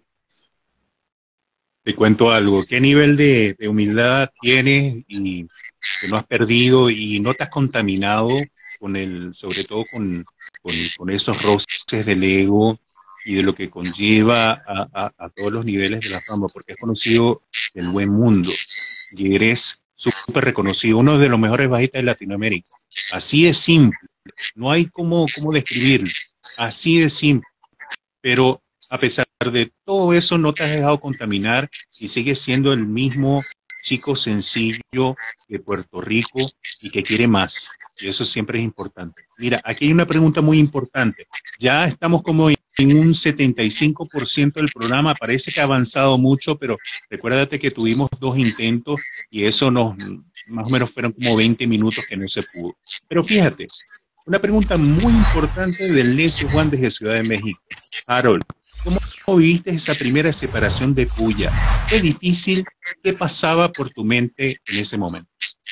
Te cuento algo, ¿qué nivel de, de humildad tienes y que no has perdido y no te has contaminado con el, sobre todo con, con, con esos roces del ego y de lo que conlleva a, a, a todos los niveles de la fama? Porque has conocido el buen mundo y eres súper reconocido, uno de los mejores bajistas de Latinoamérica. Así es simple, no hay cómo, cómo describirlo, así de simple, pero a pesar de todo eso no te has dejado contaminar y sigues siendo el mismo chico sencillo de Puerto Rico y que quiere más. Y eso siempre es importante. Mira, aquí hay una pregunta muy importante. Ya estamos como en un setenta y cinco por ciento del programa. Parece que ha avanzado mucho, pero recuérdate que tuvimos dos intentos y eso nos, más o menos fueron como veinte minutos que no se pudo. Pero fíjate, una pregunta muy importante del necio Juan desde Ciudad de México. Harold, ¿cómo viviste esa primera separación de Puya? ¿Fue difícil? ¿Qué pasaba por tu mente en ese momento?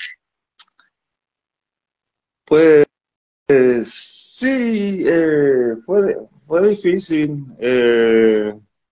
Pues eh, sí, eh, fue, fue difícil. Eh,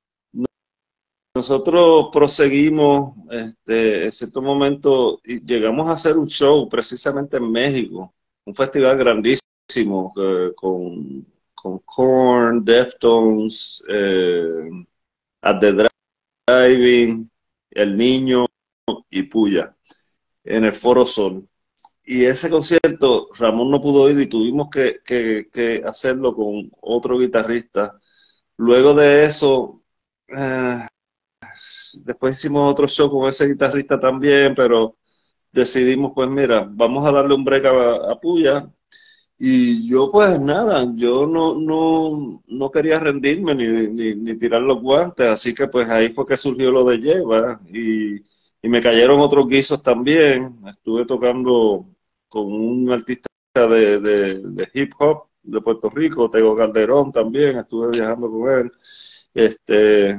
nosotros proseguimos, este, en cierto momento, y llegamos a hacer un show precisamente en México, un festival grandísimo eh, con, con Korn, Deftones, eh, At the Driving, El Niño y Puya, en el Foro Sol. Y ese concierto, Ramón no pudo ir y tuvimos que, que, que hacerlo con otro guitarrista. Luego de eso, eh, después hicimos otro show con ese guitarrista también, pero decidimos, pues mira, vamos a darle un break a, a Puya. Y yo pues nada, yo no, no, no quería rendirme ni, ni, ni tirar los guantes, así que pues ahí fue que surgió lo de Lleva y, y me cayeron otros guisos también. Estuve tocando con un artista de, de, de hip hop de Puerto Rico, Tego Calderón también, estuve viajando con él, este,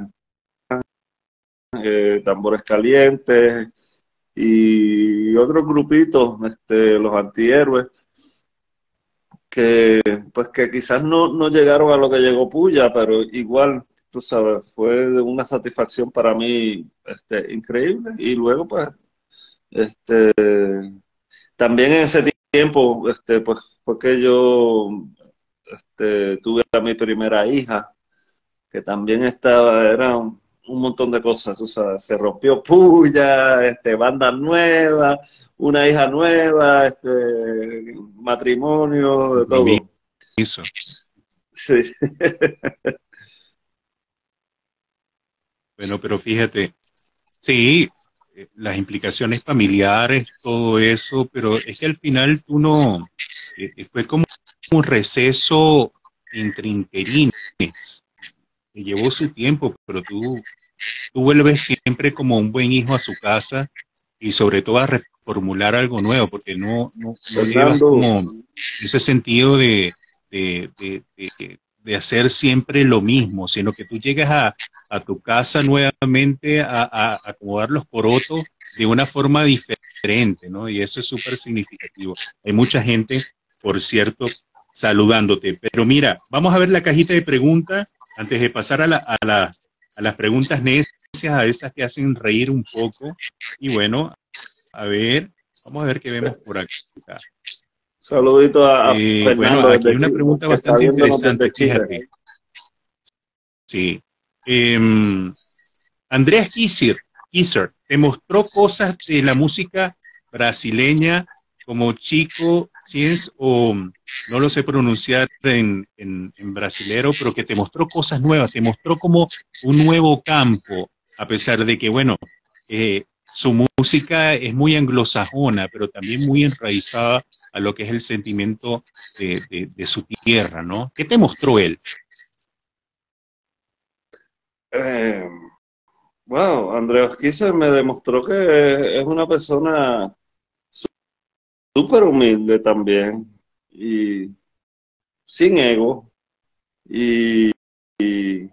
eh, Tambores Calientes y otros grupitos, este, los Antihéroes, que pues que quizás no, no llegaron a lo que llegó Puya, pero igual, tú sabes, fue de una satisfacción para mí este, increíble. Y luego, pues, este, también en ese tiempo, este, pues, fue que yo este, tuve a mi primera hija, que también estaba, era un, un montón de cosas, tú sabes, se rompió Puya, este, banda nueva, una hija nueva, este, matrimonio, de todo.
Eso.
Sí.
Bueno, pero fíjate, sí, eh, las implicaciones familiares, todo eso, pero es que al final tú no, eh, eh, fue como un receso entre interinos, que llevó su tiempo, pero tú, tú vuelves siempre como un buen hijo a su casa y sobre todo a reformular algo nuevo, porque no, no, no llevas
Fernando,
como ese sentido de, de, de, de, de hacer siempre lo mismo, sino que tú llegas a, a tu casa nuevamente a, a, a acomodar los porotos de una forma diferente, ¿no? Y eso es súper significativo. Hay mucha gente, por cierto, saludándote. Pero mira, vamos a ver la cajita de preguntas antes de pasar a, la, a, la, a las preguntas necias, a esas que hacen reír un poco. Y bueno, a ver, vamos a ver qué vemos por acá.
saludito a,
Eh,
Fernando
bueno, aquí hay
desde
una
Chile,
pregunta
que está
bastante
viéndonos
interesante,
desde Chile.
fíjate. Sí. Eh, Andreas Kisser, Kisser, te mostró cosas de la música brasileña como Chico Ciens, o no lo sé pronunciar en, en, en brasilero, pero que te mostró cosas nuevas, te mostró como un nuevo campo, a pesar de que, bueno, eh, su música es muy anglosajona, pero también muy enraizada a lo que es el sentimiento de, de, de su tierra, ¿no? ¿Qué te mostró él?
Eh, wow, Andreas Kisser me demostró que es una persona súper humilde también y sin ego y, y,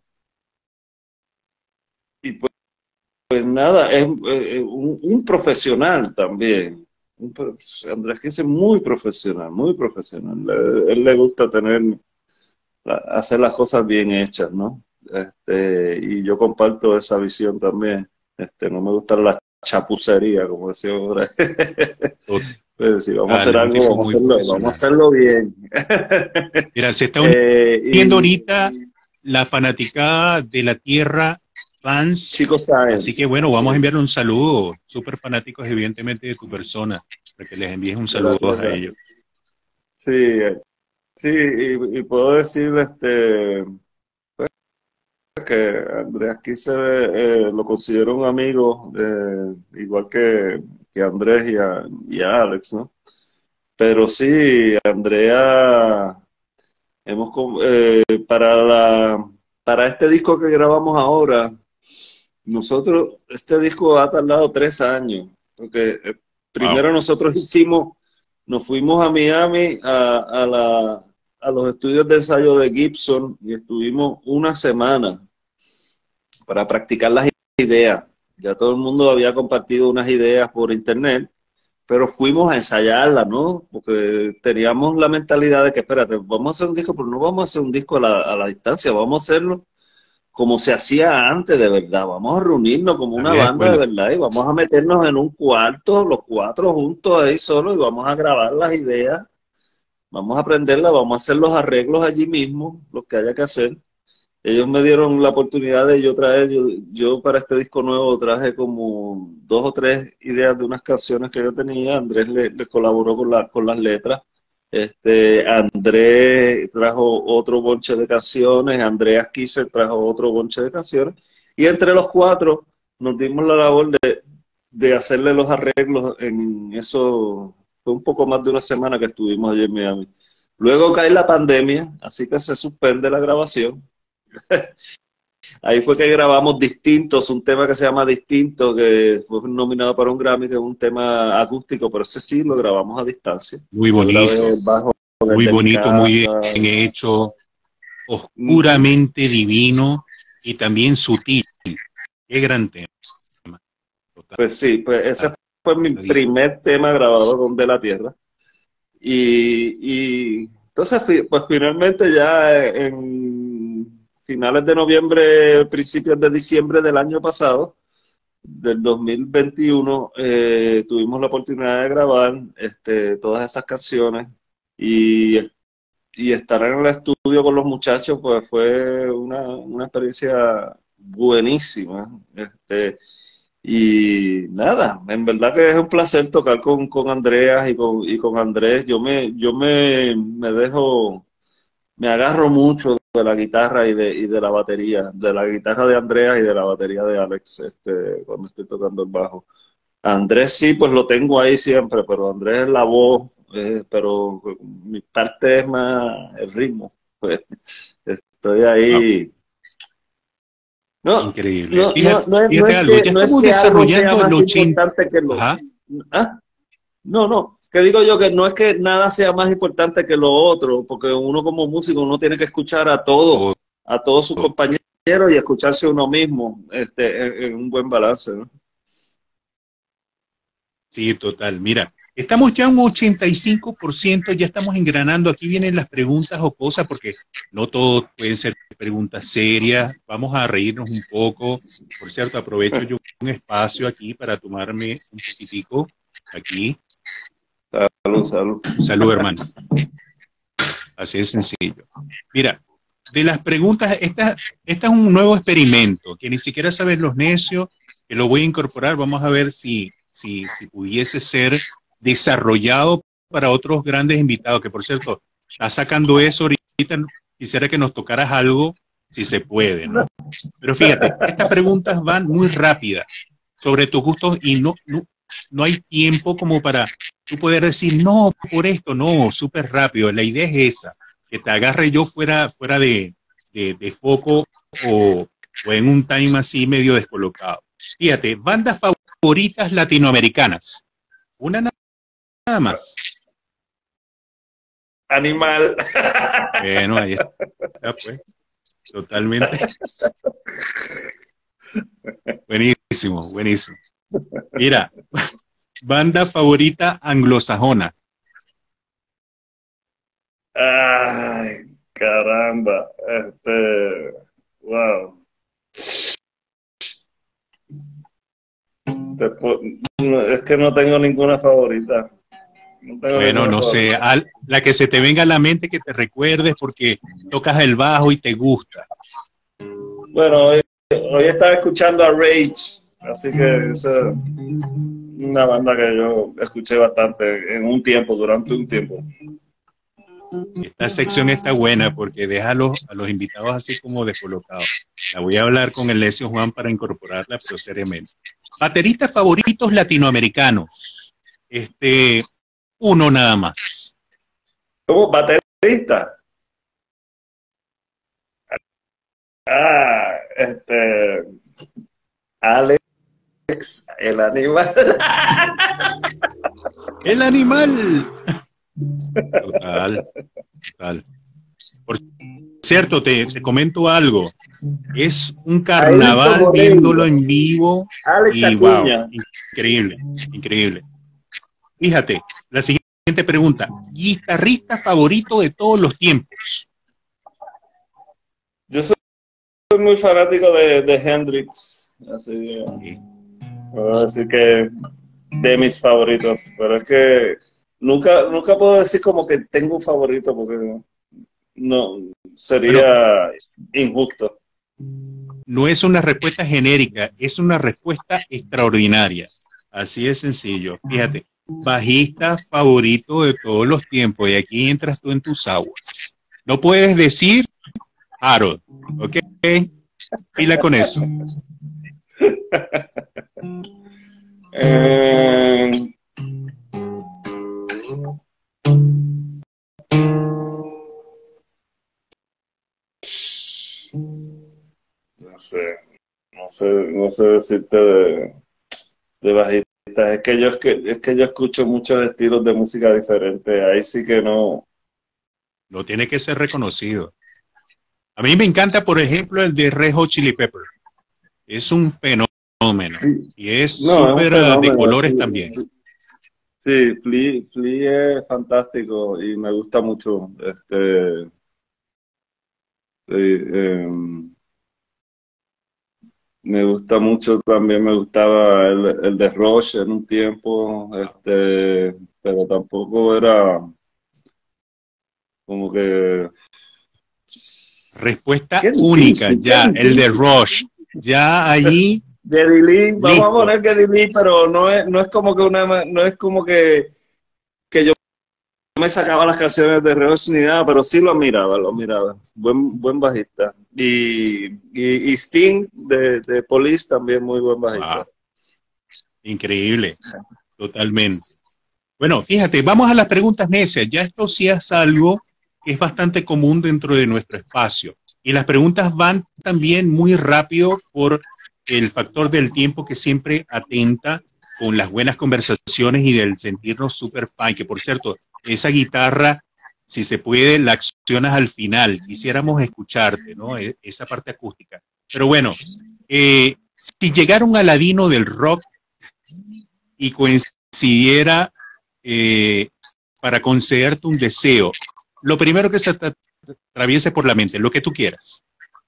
y pues, pues nada, es eh, un, un profesional también. Un, pro- Andrés Kisser es muy profesional, muy profesional. A él le gusta tener, hacer las cosas bien hechas, ¿no? Este, y yo comparto esa visión también. Este, no me gusta la chapucería, como decía ahora. Pues si vamos a hacer
Total, un
algo,
tipo
vamos a
muy
hacerlo, vamos a
profesional.
hacerlo bien.
Mira, se está
Eh,
uniendo
y
ahorita la fanaticada de la Tierra fans,
Chico
así que
Sáenz,
bueno, vamos a
sí,
enviarle un saludo, súper fanáticos evidentemente de tu persona, para que les envíes un saludo
gracias,
a
gracias.
ellos.
Sí, eh, sí, y, y puedo decir este, que Andrés Kisser eh, lo considero un amigo, eh, igual que, que Andrés y a, y a Alex, ¿no? Pero sí, Andrea, hemos com- eh, para la para este disco que grabamos ahora, nosotros, este disco ha tardado tres años, porque eh,
Wow.
primero nosotros hicimos, nos fuimos a Miami a, a, la, a los estudios de ensayo de Gibson y estuvimos una semana para practicar las ideas. Ya todo el mundo había compartido unas ideas por internet, pero fuimos a ensayarlas, ¿no? Porque teníamos la mentalidad de que, espérate, vamos a hacer un disco, pero no vamos a hacer un disco a la, a la distancia, vamos a hacerlo como se hacía antes, de verdad. Vamos a reunirnos como
La
una
vieja
banda de
escuela.
verdad y vamos a meternos en un cuarto, los cuatro juntos ahí solos, y vamos a grabar las ideas, vamos a aprenderlas, vamos a hacer los arreglos allí mismo, los que haya que hacer. Ellos me dieron la oportunidad de yo traer, yo, yo para este disco nuevo traje como dos o tres ideas de unas canciones que yo tenía. Andrés le, le colaboró con, la, con las letras. Este, Andrés trajo otro bonche de canciones, Andreas Kisser trajo otro bonche de canciones, y entre los cuatro nos dimos la labor de, de hacerle los arreglos en eso. Fue un poco más de una semana que estuvimos allí en Miami. Luego cae la pandemia, así que se suspende la grabación. Ahí fue que grabamos Distintos, un tema que se llama Distinto, que fue nominado para un Grammy, que es un tema acústico, pero ese sí lo grabamos a distancia.
Muy
Yo grabé
bonito,
el bajo
muy
desde mi
bonito, muy
casa.
bien hecho,
Ujú.
oscuramente divino y también sutil. Qué gran tema.
Pues sí, pues ese fue mi
Tocadísimo.
primer tema grabado con De la Tierra. Y, y entonces, fi- pues finalmente ya en finales de noviembre, principios de diciembre del año pasado, del dos mil veintiuno, eh, tuvimos la oportunidad de grabar este, todas esas canciones y, y estar en el estudio con los muchachos, pues fue una, una experiencia buenísima. Este, y nada, en verdad que es un placer tocar con, con Andreas y con, y con Andrés. Yo me, yo me, me dejo, me agarro mucho de la guitarra y de, y de la batería, de la guitarra de Andreas y de la batería de Alex, este, cuando estoy tocando el bajo. Andrés sí, pues lo tengo ahí siempre, pero Andrés es la voz, eh, pero mi parte es más el ritmo. Pues estoy
Wow,
ahí. No,
increíble.
no, no,
Fíjate,
no, es- no
fíjate
es
algo,
que,
ya
no es
estamos
que algo sea
desarrollando el
más
ochenta.
importante que lo.
Ajá.
¿Ah? No, no, que digo yo que no es que nada sea más importante que lo otro, porque uno como músico uno tiene que escuchar a todos,
Todo.
a todos sus compañeros y escucharse uno mismo, este, en, en un buen balance, ¿no?
Sí, total. Mira, estamos ya un ochenta y cinco por ciento, ya estamos engranando. Aquí vienen las preguntas o cosas, porque no todo pueden ser preguntas serias. Vamos a reírnos un poco. Por cierto, aprovecho yo un espacio aquí para tomarme un poquitico aquí.
Salud, salud.
Salud, hermano. Así de sencillo. Mira, de las preguntas, esta, esta es un nuevo experimento, que ni siquiera saben los necios, que lo voy a incorporar. Vamos a ver si, si, si pudiese ser desarrollado para otros grandes invitados, que por cierto, está sacando eso ahorita. Quisiera que nos tocaras algo, si se puede, ¿no? Pero fíjate, estas preguntas van muy rápidas sobre tus gustos y no, no, no hay tiempo como para tú poder decir, no, por esto, no, súper rápido. La idea es esa, que te agarre yo fuera, fuera de, de, de foco o, o en un time así medio descolocado. Fíjate, bandas favoritas latinoamericanas. Una nada más.
Animal.
Bueno, ahí está, pues, totalmente. Buenísimo, buenísimo. Mira, banda favorita anglosajona.
Ay, caramba. Este, wow. Te pu- no, es que no tengo ninguna favorita. No tengo
Bueno,
ninguna
no sé,
favorita.
al, la que se te venga a la mente que te recuerdes porque tocas el bajo y te gusta.
Bueno, hoy, hoy estaba escuchando a Rage, así que esa es una banda que yo escuché bastante en un tiempo, durante un tiempo.
Esta sección está buena porque deja a los, a los invitados así como descolocados. La voy a hablar con el Necio Juan para incorporarla, pero seriamente. Bateristas favoritos latinoamericanos. Este, uno nada más.
Como baterista, Ah, este, Alex, el animal.
El animal. Total, total. Por cierto, te, te comento algo. Es un carnaval viéndolo en vivo.
Alex
Y wow,
Acuña.
increíble, increíble. Fíjate, la siguiente pregunta. ¿Guitarrista favorito de todos los tiempos?
Yo soy muy fanático de, de Hendrix. Así,
Sí.
puedo decir que de mis favoritos. Pero es que nunca, nunca puedo decir como que tengo un favorito porque no sería
Bueno,
injusto.
no es una respuesta genérica, es una respuesta extraordinaria. Así de sencillo. Fíjate, bajista favorito de todos los tiempos. Y aquí entras tú en tus aguas. No puedes decir Harold, ¿ok? Pila con eso.
Eh, no sé, no sé, no sé decirte de, de bajistas. Es que yo es que es que yo escucho muchos estilos de música diferentes. Ahí sí que no.
No tiene que ser reconocido. A mí me encanta, por ejemplo, el de Red Hot Chili Pepper. Es un fenómeno.
Sí.
Y es
No, es un
súper uh, de
fenómeno.
colores
Sí,
también.
sí, Flea, Flea es fantástico y me gusta mucho. Este, eh, em, me gusta mucho también, me gustaba el, el de Rush en un tiempo, este, pero tampoco era como que...
Respuesta
Qué
única,
difícil, qué
ya, el de
difícil.
Rush. Ya allí,
Geddy Lee, vamos a
listo.
poner Geddy Lee, pero no es, no es como que una, no es como que, que yo me sacaba las canciones de Rush ni nada, pero sí lo admiraba, lo admiraba. Buen, buen bajista. Y, y, y Sting de, de Police también muy buen
Wow,
bajista.
increíble, totalmente. Bueno, fíjate, vamos a las preguntas necias. Ya esto sí es algo que es bastante común dentro de nuestro espacio. Y las preguntas van también muy rápido por el factor del tiempo que siempre atenta con las buenas conversaciones y del sentirnos super fan. Que por cierto, esa guitarra, si se puede, la accionas al final. Quisiéramos escucharte, ¿no? E- Esa parte acústica. Pero bueno, eh, si llegara un Aladino del rock y coincidiera eh, para concederte un deseo, lo primero que se te atraviese por la mente, lo que tú quieras.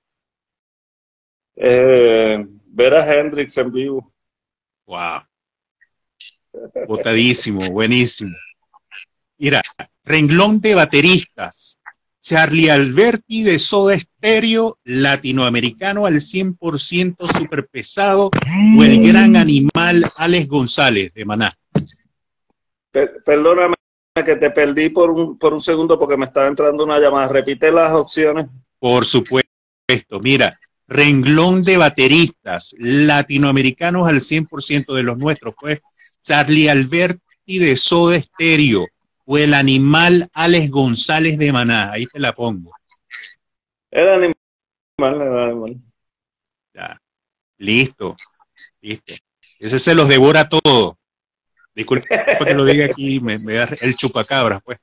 Eh, ver a Hendrix en vivo.
Wow, botadísimo, buenísimo. Mira, renglón de bateristas. Charlie Alberti de Soda Stereo, latinoamericano al cien por ciento super pesado, o el gran animal Alex González de Maná.
Per- perdóname que te perdí por un, por un segundo porque me estaba entrando una llamada. Repite las opciones.
Por supuesto, mira, renglón de bateristas latinoamericanos al cien por ciento de los nuestros, pues Charlie Alberti de Soda Stereo o el animal Alex González de Maná, ahí te la pongo.
El animal, el animal.
Ya, listo, listo. Ese se los devora todo. Disculpa que lo diga aquí, me, me da el chupacabras, pues.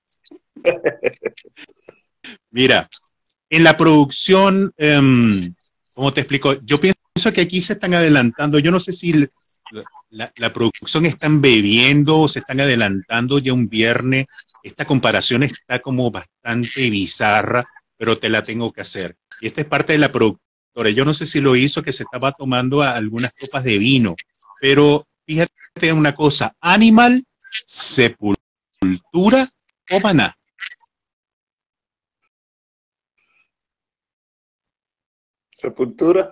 Mira, en la producción, um, ¿cómo te explico? Yo pienso que aquí se están adelantando, yo no sé si la, la, la producción están bebiendo o se están adelantando ya un viernes. Esta comparación está como bastante bizarra, pero te la tengo que hacer. Y esta es parte de la productora. Yo no sé si lo hizo que se estaba tomando a algunas copas de vino, pero fíjate una cosa, Animal, Sepultura o Maná.
Sepultura.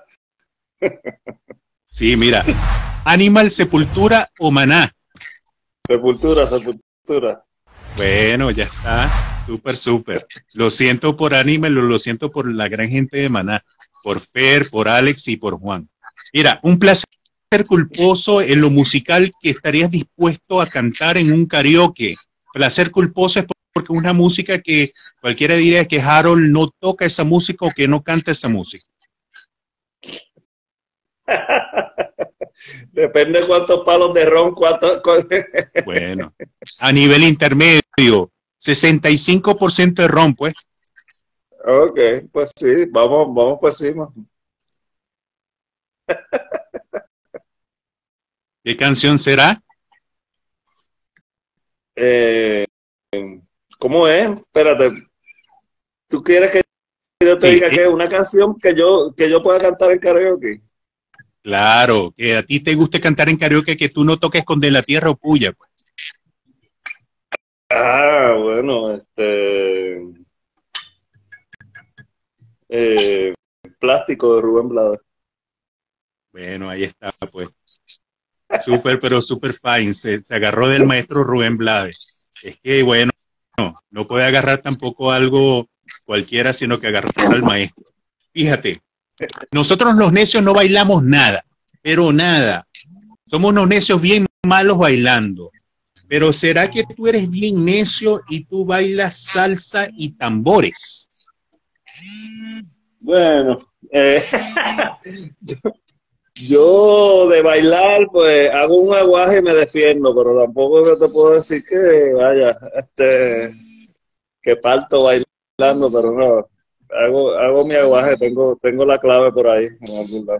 Sí, mira, Animal, Sepultura o Maná.
Sepultura, sepultura.
Bueno, ya está, súper, súper. Lo siento por Animal, lo, lo siento por la gran gente de Maná, por Fer, por Alex y por Juan. Mira, un placer culposo en lo musical que estarías dispuesto a cantar en un karaoke. Placer culposo es porque es una música que cualquiera diría que Harold no toca esa música o que no canta esa música.
Depende cuántos palos de ron, cuántos...
Bueno, a nivel intermedio, sesenta y cinco por ciento de ron, pues.
Ok, pues sí, vamos, vamos por encima.
¿Qué canción será?
Eh, ¿Cómo es? Espérate. ¿Tú quieres que yo te
Sí,
diga
eh,
que es una canción que yo, que yo pueda cantar en karaoke?
claro, que a ti te guste cantar en karaoke, que tú no toques con De la Tierra o Puya, pues.
Ah, bueno, este... eh, Plástico de Rubén Blades.
Bueno, ahí está, pues. Súper, pero súper fine. Se, se agarró del maestro Rubén Blades. Es que, bueno, no, no puede agarrar tampoco algo cualquiera, sino que agarrar al maestro. Fíjate, nosotros los necios no bailamos nada, pero nada. Somos unos necios bien malos bailando. Pero ¿será que tú eres bien necio y tú bailas salsa y tambores?
Bueno, eh, yo, yo de bailar, pues hago un aguaje y me defiendo, pero tampoco que te puedo decir que, vaya, este, que parto bailando, pero no, hago, hago mi aguaje, tengo, tengo la clave por ahí, en algún lado.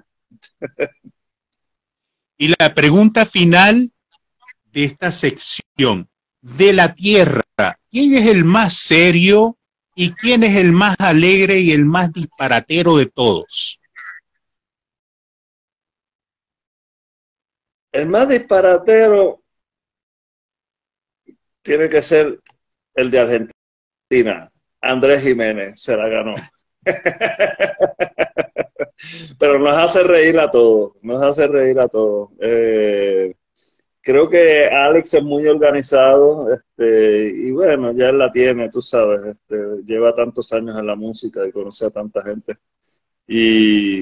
Y la pregunta final de esta sección, De la Tierra, ¿quién es el más serio y quién es el más alegre y el más disparatero de todos?
El más disparatero tiene que ser el de Argentina, Andrés Jiménez, se la ganó. Pero nos hace reír a todos, nos hace reír a todos. Eh, creo que Alex es muy organizado, este, y bueno, ya él la tiene, tú sabes, este, lleva tantos años en la música y conoce a tanta gente. Y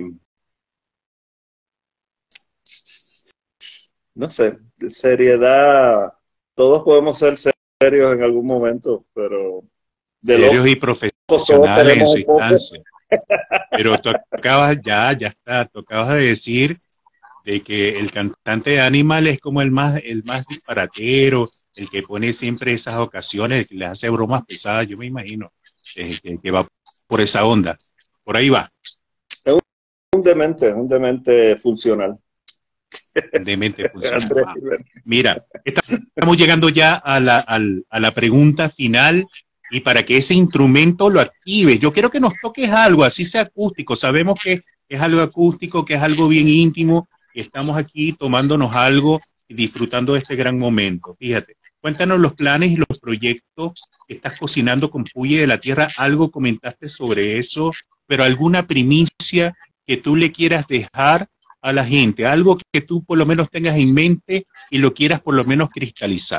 no sé, seriedad, todos podemos ser serios en algún momento, pero de
Serios
locos
y
todos
profesionales en
tenemos
su
un poco.
instancia. Pero tú acabas, ya, ya está, tú acabas de decir de que el cantante de Animal es como el más, el más disparatero, el que pone siempre esas ocasiones, el que le hace bromas pesadas, yo me imagino, eh, que, que va por esa onda. Por ahí va.
Es un, un demente, un demente funcional.
De mente funciona. Wow. Mira, estamos llegando ya a la, al, a la pregunta final y para que ese instrumento lo active, yo quiero que nos toques algo, así sea acústico. Sabemos que es algo acústico, que es algo bien íntimo, y estamos aquí tomándonos algo y disfrutando de este gran momento. Fíjate, cuéntanos los planes y los proyectos que estás cocinando con Puya de la Tierra. Algo comentaste sobre eso, pero alguna primicia que tú le quieras dejar a la gente, algo que tú por lo menos tengas en mente y lo quieras por lo menos cristalizar.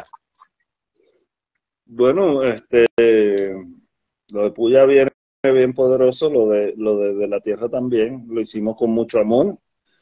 Bueno, este, lo de Puya viene bien poderoso, lo de, lo de, de la Tierra también, lo hicimos con mucho amor.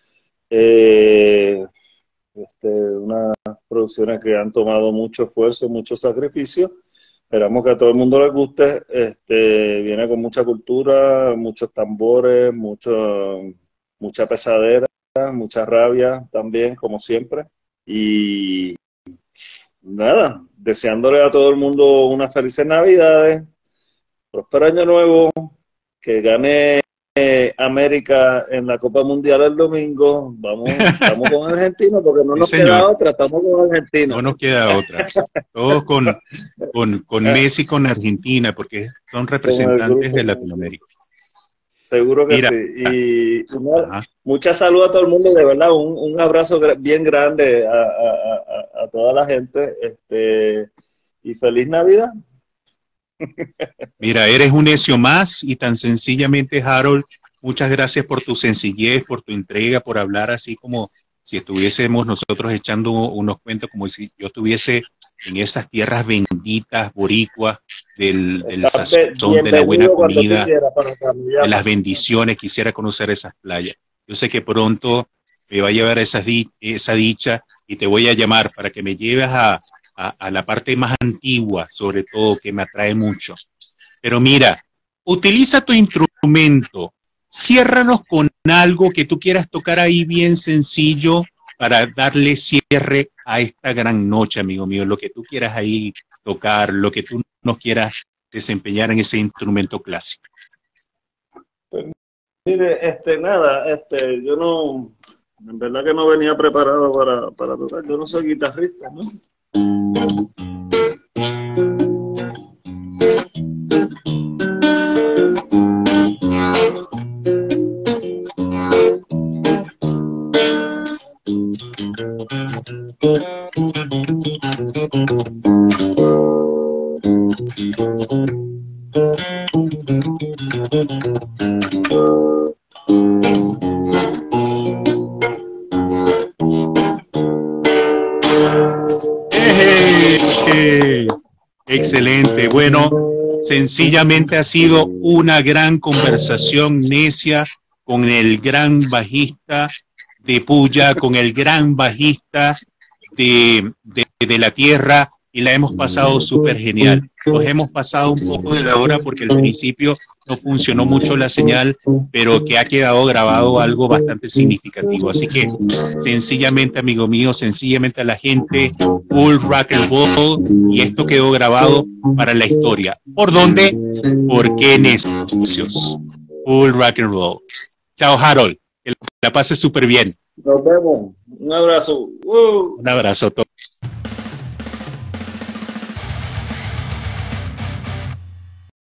Eh, este, unas producciones que han tomado mucho esfuerzo, mucho sacrificio. Esperamos que a todo el mundo les guste. Este, viene con mucha cultura, muchos tambores, mucho, mucha pesadera, mucha rabia también, como siempre. Y nada, deseándole a todo el mundo unas felices Navidades, próspero año nuevo, que gane eh, América en la Copa Mundial el domingo. Vamos, estamos con Argentina porque no
Sí,
nos
señor.
queda otra, estamos con Argentina.
No nos queda otra. Todos con, con, con Messi y con Argentina, porque son representantes de Latinoamérica.
Seguro que
Mira,
sí. Y, y nada, mucha salud a todo el mundo, de verdad, un, un abrazo bien grande a, a, a, a toda la gente. Este, y feliz Navidad.
Mira, eres un necio más y tan sencillamente, Harold, muchas gracias por tu sencillez, por tu entrega, por hablar así como si estuviésemos nosotros echando unos cuentos, como si yo estuviese en esas tierras benditas, boricuas, del, del sazón, de la buena comida, de las bendiciones. Quisiera conocer esas playas. Yo sé que pronto me va a llevar esa, esa dicha y te voy a llamar para que me lleves a, a, a la parte más antigua, sobre todo, que me atrae mucho. Pero mira, utiliza tu instrumento, ciérranos con algo que tú quieras tocar ahí bien sencillo para darle cierre a esta gran noche, amigo mío, lo que tú quieras ahí tocar, lo que tú nos quieras desempeñar en ese instrumento clásico.
Pues, mire, este, nada, este, yo no, en verdad que no venía preparado para, para tocar, yo no soy guitarrista, ¿no?
Excelente. Bueno, sencillamente ha sido una gran conversación necia con el gran bajista de Puya, con el gran bajista de, de, de la tierra, y la hemos pasado súper genial. Nos hemos pasado un poco de la hora porque al principio no funcionó mucho la señal, pero que ha quedado grabado algo bastante significativo. Así que sencillamente, amigo mío, sencillamente a la gente, full rock and roll, y esto quedó grabado para la historia. ¿Por dónde? ¿Por qué necios? Full rock and roll. Chao, Harold. Que la pases súper bien.
Nos vemos. Un abrazo. Uh.
Un abrazo a todos.